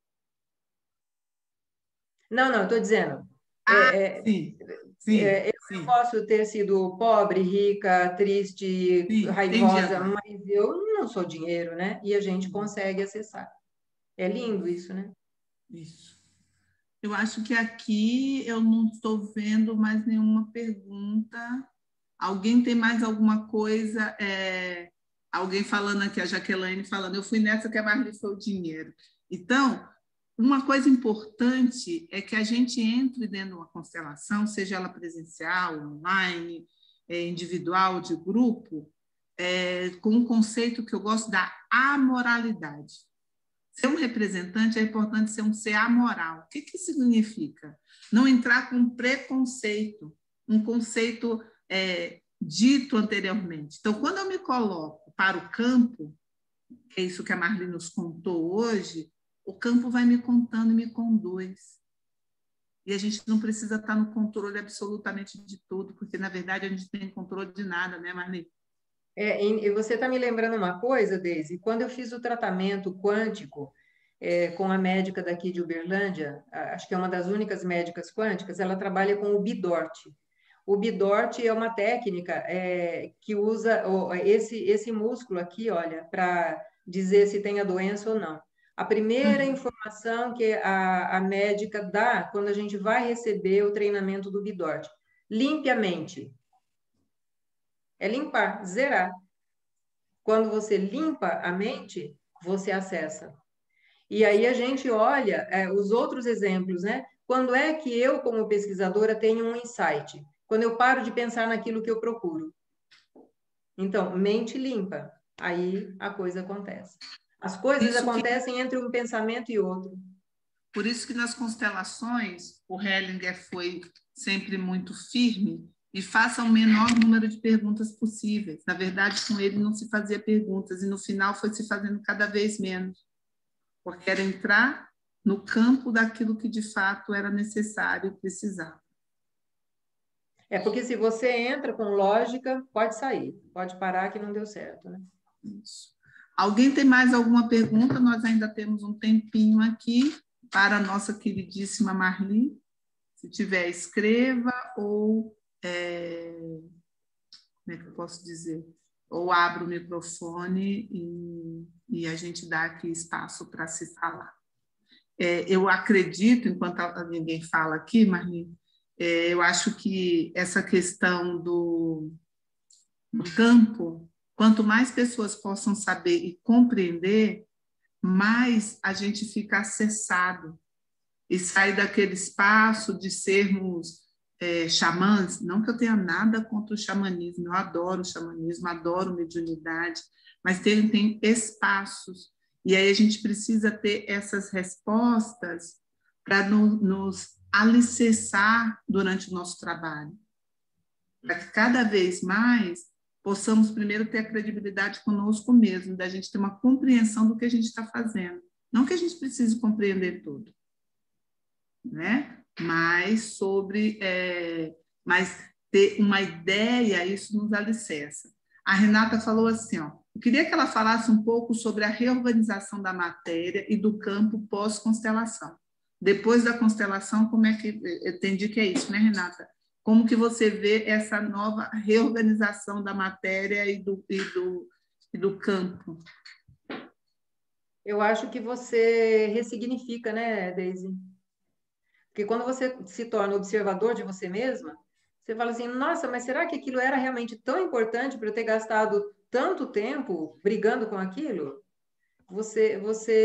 Não, estou dizendo. Sim. Eu posso ter sido pobre, rica, triste, raivosa, mas eu não sou dinheiro, né? E a gente consegue acessar. É lindo isso, né? Isso. Eu acho que aqui eu não estou vendo mais nenhuma pergunta. Alguém tem mais alguma coisa? Alguém falando aqui, a Jaqueline falando, eu fui nessa que a Marli foi o dinheiro. Então, uma coisa importante é que a gente entre dentro de uma constelação, seja ela presencial, online, individual, de grupo, com um conceito que eu gosto da amoralidade. Ser um representante é importante ser um ser amoral. O que significa? Não entrar com preconceito, um conceito dito anteriormente. Então, quando eu me coloco para o campo, que é isso que a Marli nos contou hoje, o campo vai me contando e me conduz. E a gente não precisa estar no controle absolutamente de tudo, porque, na verdade, a gente não tem controle de nada, né, Marli? E você está me lembrando uma coisa, Deise, quando eu fiz o tratamento quântico com a médica daqui de Uberlândia, acho que é uma das únicas médicas quânticas, ela trabalha com o Bidort. O Bidort é uma técnica que usa esse músculo aqui, olha, para dizer se tem a doença ou não. A primeira informação que a médica dá quando a gente vai receber o treinamento do Bidort, limpe a mente. É limpar, zerar. Quando você limpa a mente, você acessa. E aí a gente olha os outros exemplos, né? Quando é que eu, como pesquisadora, tenho um insight? Quando eu paro de pensar naquilo que eu procuro. Então, mente limpa, aí a coisa acontece. As coisas acontecem entre um pensamento e outro. Por isso que nas constelações, o Hellinger foi sempre muito firme e faça o menor número de perguntas possíveis. Na verdade, com ele não se fazia perguntas e no final foi se fazendo cada vez menos, porque era entrar no campo daquilo que de fato era necessário e precisava. Porque se você entra com lógica, pode sair, pode parar que não deu certo, né? Isso. Alguém tem mais alguma pergunta? Nós ainda temos um tempinho aqui para a nossa queridíssima Marli. Se tiver, escreva ou... como é que eu posso dizer? Ou abra o microfone e a gente dá aqui espaço para se falar. Eu acredito, enquanto ninguém fala aqui, Marli, eu acho que essa questão do campo, quanto mais pessoas possam saber e compreender, mais a gente fica acessado e sai daquele espaço de sermos xamãs. Não que eu tenha nada contra o xamanismo, eu adoro o xamanismo, adoro mediunidade, mas tem espaços. E aí a gente precisa ter essas respostas para nos alicerçar durante o nosso trabalho. Para que cada vez mais possamos primeiro ter a credibilidade conosco mesmo, da gente ter uma compreensão do que a gente está fazendo. Não que a gente precise compreender tudo, né? Mas mas ter uma ideia, isso nos alicerça. A Renata falou assim, eu queria que ela falasse um pouco sobre a reorganização da matéria e do campo pós-constelação. Depois da constelação, como é que... Eu entendi que é isso, né, Renata? Como que você vê essa nova reorganização da matéria e do campo? Eu acho que você ressignifica, né, Deise? Porque quando você se torna observador de você mesma, você fala assim, nossa, mas será que aquilo era realmente tão importante para eu ter gastado tanto tempo brigando com aquilo? Você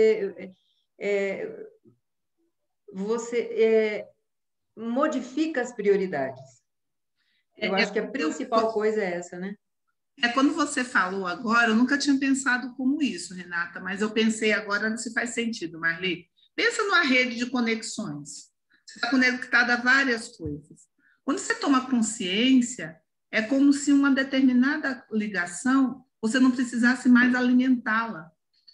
modifica as prioridades. Eu acho que a principal coisa é essa, né? Quando você falou agora, eu nunca tinha pensado como isso, Renata, mas eu pensei agora se faz sentido, Marli. Pensa numa rede de conexões. Você está conectada a várias coisas. Quando você toma consciência, é como se uma determinada ligação, você não precisasse mais alimentá-la.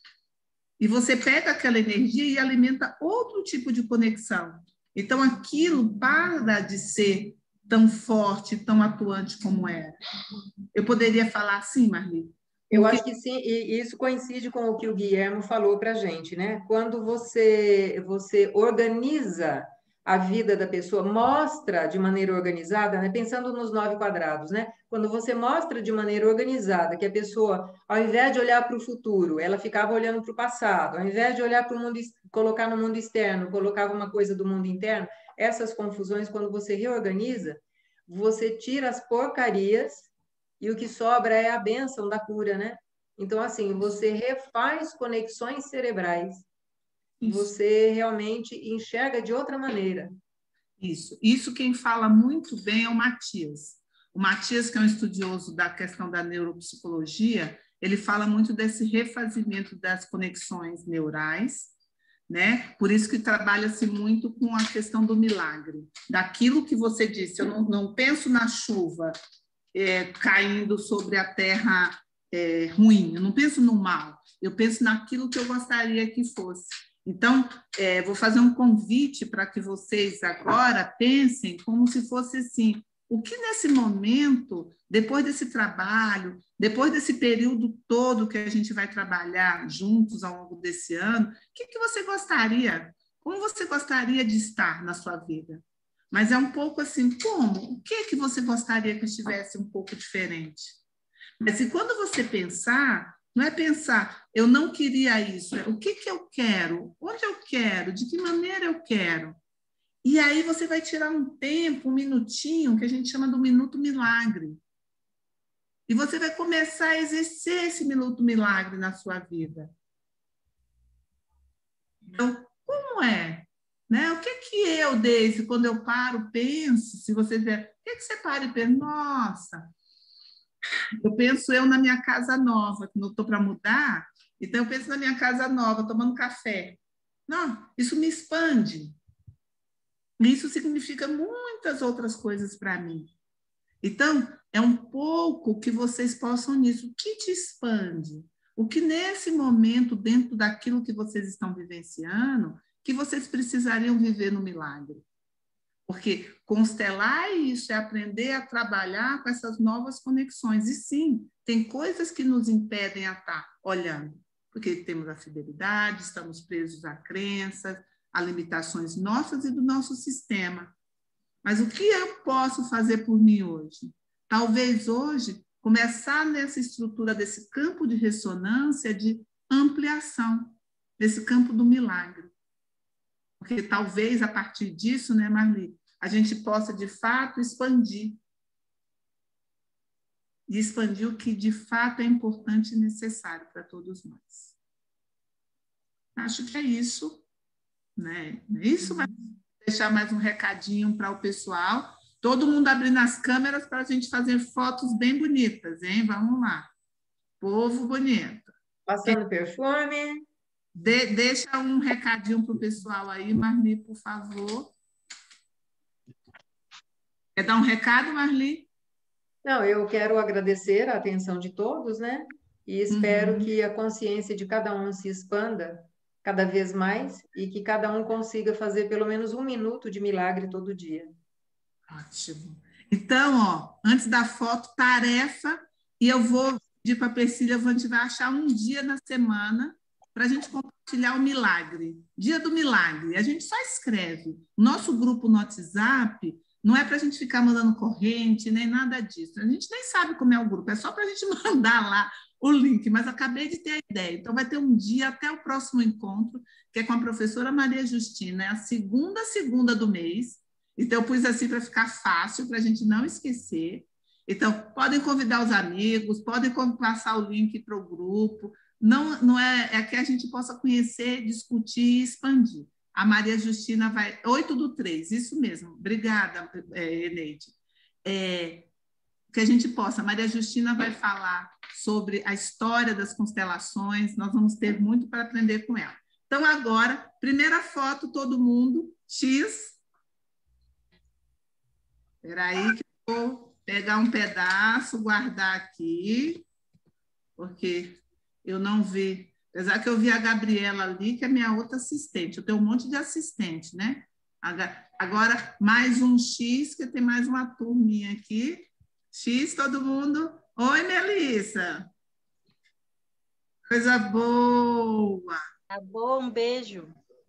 E você pega aquela energia e alimenta outro tipo de conexão. Então, aquilo para de ser tão forte, tão atuante como era. Eu poderia falar assim, Marli? Eu acho que sim, e isso coincide com o que o Guilherme falou para a gente, né? Quando você organiza a vida da pessoa, mostra de maneira organizada, né? Pensando nos 9 quadrados, né? Quando você mostra de maneira organizada que a pessoa, ao invés de olhar para o futuro, ela ficava olhando para o passado, ao invés de olhar para o mundo, colocar no mundo externo, colocava uma coisa do mundo interno, essas confusões, quando você reorganiza, você tira as porcarias e o que sobra é a bênção da cura, né? Então, assim, você refaz conexões cerebrais. Você realmente enxerga de outra maneira. Isso quem fala muito bem é o Matias. O Matias, que é um estudioso da questão da neuropsicologia, ele fala muito desse refazimento das conexões neurais, né? Por isso que trabalha-se muito com a questão do milagre. Daquilo que você disse, eu não penso na chuva caindo sobre a terra ruim, eu não penso no mal, eu penso naquilo que eu gostaria que fosse. Então, vou fazer um convite para que vocês agora pensem como se fosse assim, o que nesse momento, depois desse trabalho, depois desse período todo que a gente vai trabalhar juntos ao longo desse ano, o que você gostaria? Como você gostaria de estar na sua vida? Mas é um pouco assim, como? O que você gostaria que estivesse um pouco diferente? Mas e quando você pensar, não é pensar, eu não queria isso, o que eu quero, onde eu quero, de que maneira eu quero. E aí você vai tirar um tempo, um minutinho, que a gente chama do minuto milagre. E você vai começar a exercer esse minuto milagre na sua vida. Então, como é? Né? O que que eu, Deise, quando eu paro, penso, se você ver, o que que você para e pensa? Nossa, eu penso eu na minha casa nova, que não estou para mudar, então eu penso na minha casa nova, tomando café. Não, isso me expande. Isso significa muitas outras coisas para mim. Então, é um pouco que vocês possam nisso. O que te expande? O que nesse momento, dentro daquilo que vocês estão vivenciando, que vocês precisariam viver no milagre? Porque constelar isso é aprender a trabalhar com essas novas conexões. E sim, tem coisas que nos impedem a estar olhando, porque temos a fidelidade, estamos presos a crenças, a limitações nossas e do nosso sistema. Mas o que eu posso fazer por mim hoje? Talvez hoje começar nessa estrutura desse campo de ressonância de ampliação, desse campo do milagre. Porque talvez a partir disso, né, Marli, a gente possa de fato expandir. E expandir o que de fato é importante e necessário para todos nós. Acho que é isso, né? Isso vai deixar mais um recadinho para o pessoal. Todo mundo abrindo as câmeras para a gente fazer fotos bem bonitas, hein? Vamos lá. Povo bonito. Passando perfume. Deixa um recadinho para o pessoal aí, Marli, por favor. Quer dar um recado, Marli? Não, eu quero agradecer a atenção de todos, né? E espero que a consciência de cada um se expanda cada vez mais e que cada um consiga fazer pelo menos 1 minuto de milagre todo dia. Ótimo. Então, ó, antes da foto, tarefa, e eu vou pedir para a Priscila, a gente vai achar um dia na semana para a gente compartilhar o milagre. Dia do milagre. A gente só escreve. Nosso grupo no WhatsApp não é para a gente ficar mandando corrente, nem nada disso. A gente nem sabe como é o grupo, é só para a gente mandar lá o link, mas acabei de ter a ideia. Então, vai ter um dia até o próximo encontro, que é com a professora Maria Justina, é a segunda do mês. Então, eu pus assim para ficar fácil, para a gente não esquecer. Então, podem convidar os amigos, podem passar o link para o grupo. Não é que a gente possa conhecer, discutir e expandir. A Maria Justina vai... 8/3, isso mesmo. Obrigada, Eneide. Que a gente possa... A Maria Justina vai falar sobre a história das constelações. Nós vamos ter muito para aprender com ela. Então, agora, primeira foto, todo mundo. X... Espera aí que eu vou pegar um pedaço, guardar aqui, porque eu não vi. Apesar que eu vi a Gabriela ali, que é minha outra assistente. Eu tenho um monte de assistente, né? Agora, mais um X, que tem mais uma turminha aqui. X, todo mundo. Oi, Melissa. Coisa boa. Tá bom, um beijo.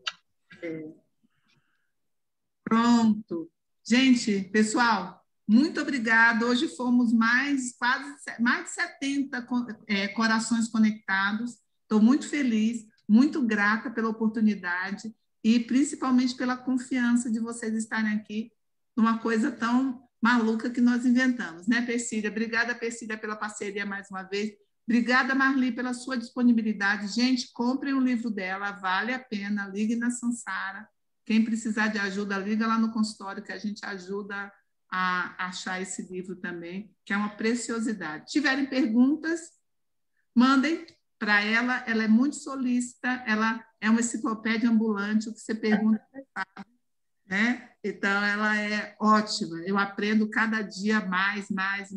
Pronto. Gente, pessoal, muito obrigada. Hoje fomos mais de 70 corações conectados. Estou muito feliz, muito grata pela oportunidade e principalmente pela confiança de vocês estarem aqui numa coisa tão maluca que nós inventamos, né, Persília? Obrigada, Persília, pela parceria mais uma vez. Obrigada, Marli, pela sua disponibilidade. Gente, comprem o livro dela, vale a pena. Ligue na Sansara. Quem precisar de ajuda, liga lá no consultório que a gente ajuda a achar esse livro também, que é uma preciosidade. Se tiverem perguntas, mandem para ela. Ela é muito solícita, ela é uma enciclopédia ambulante, o que você pergunta, né? Então, ela é ótima. Eu aprendo cada dia mais.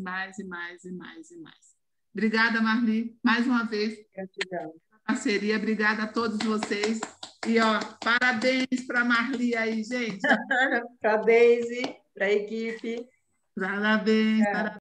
Obrigada, Marli, mais uma vez. Gratidão. Parceria, obrigada a todos vocês. E, ó, parabéns para a Marli aí, gente. Para a Deise, para a equipe. Parabéns, parabéns.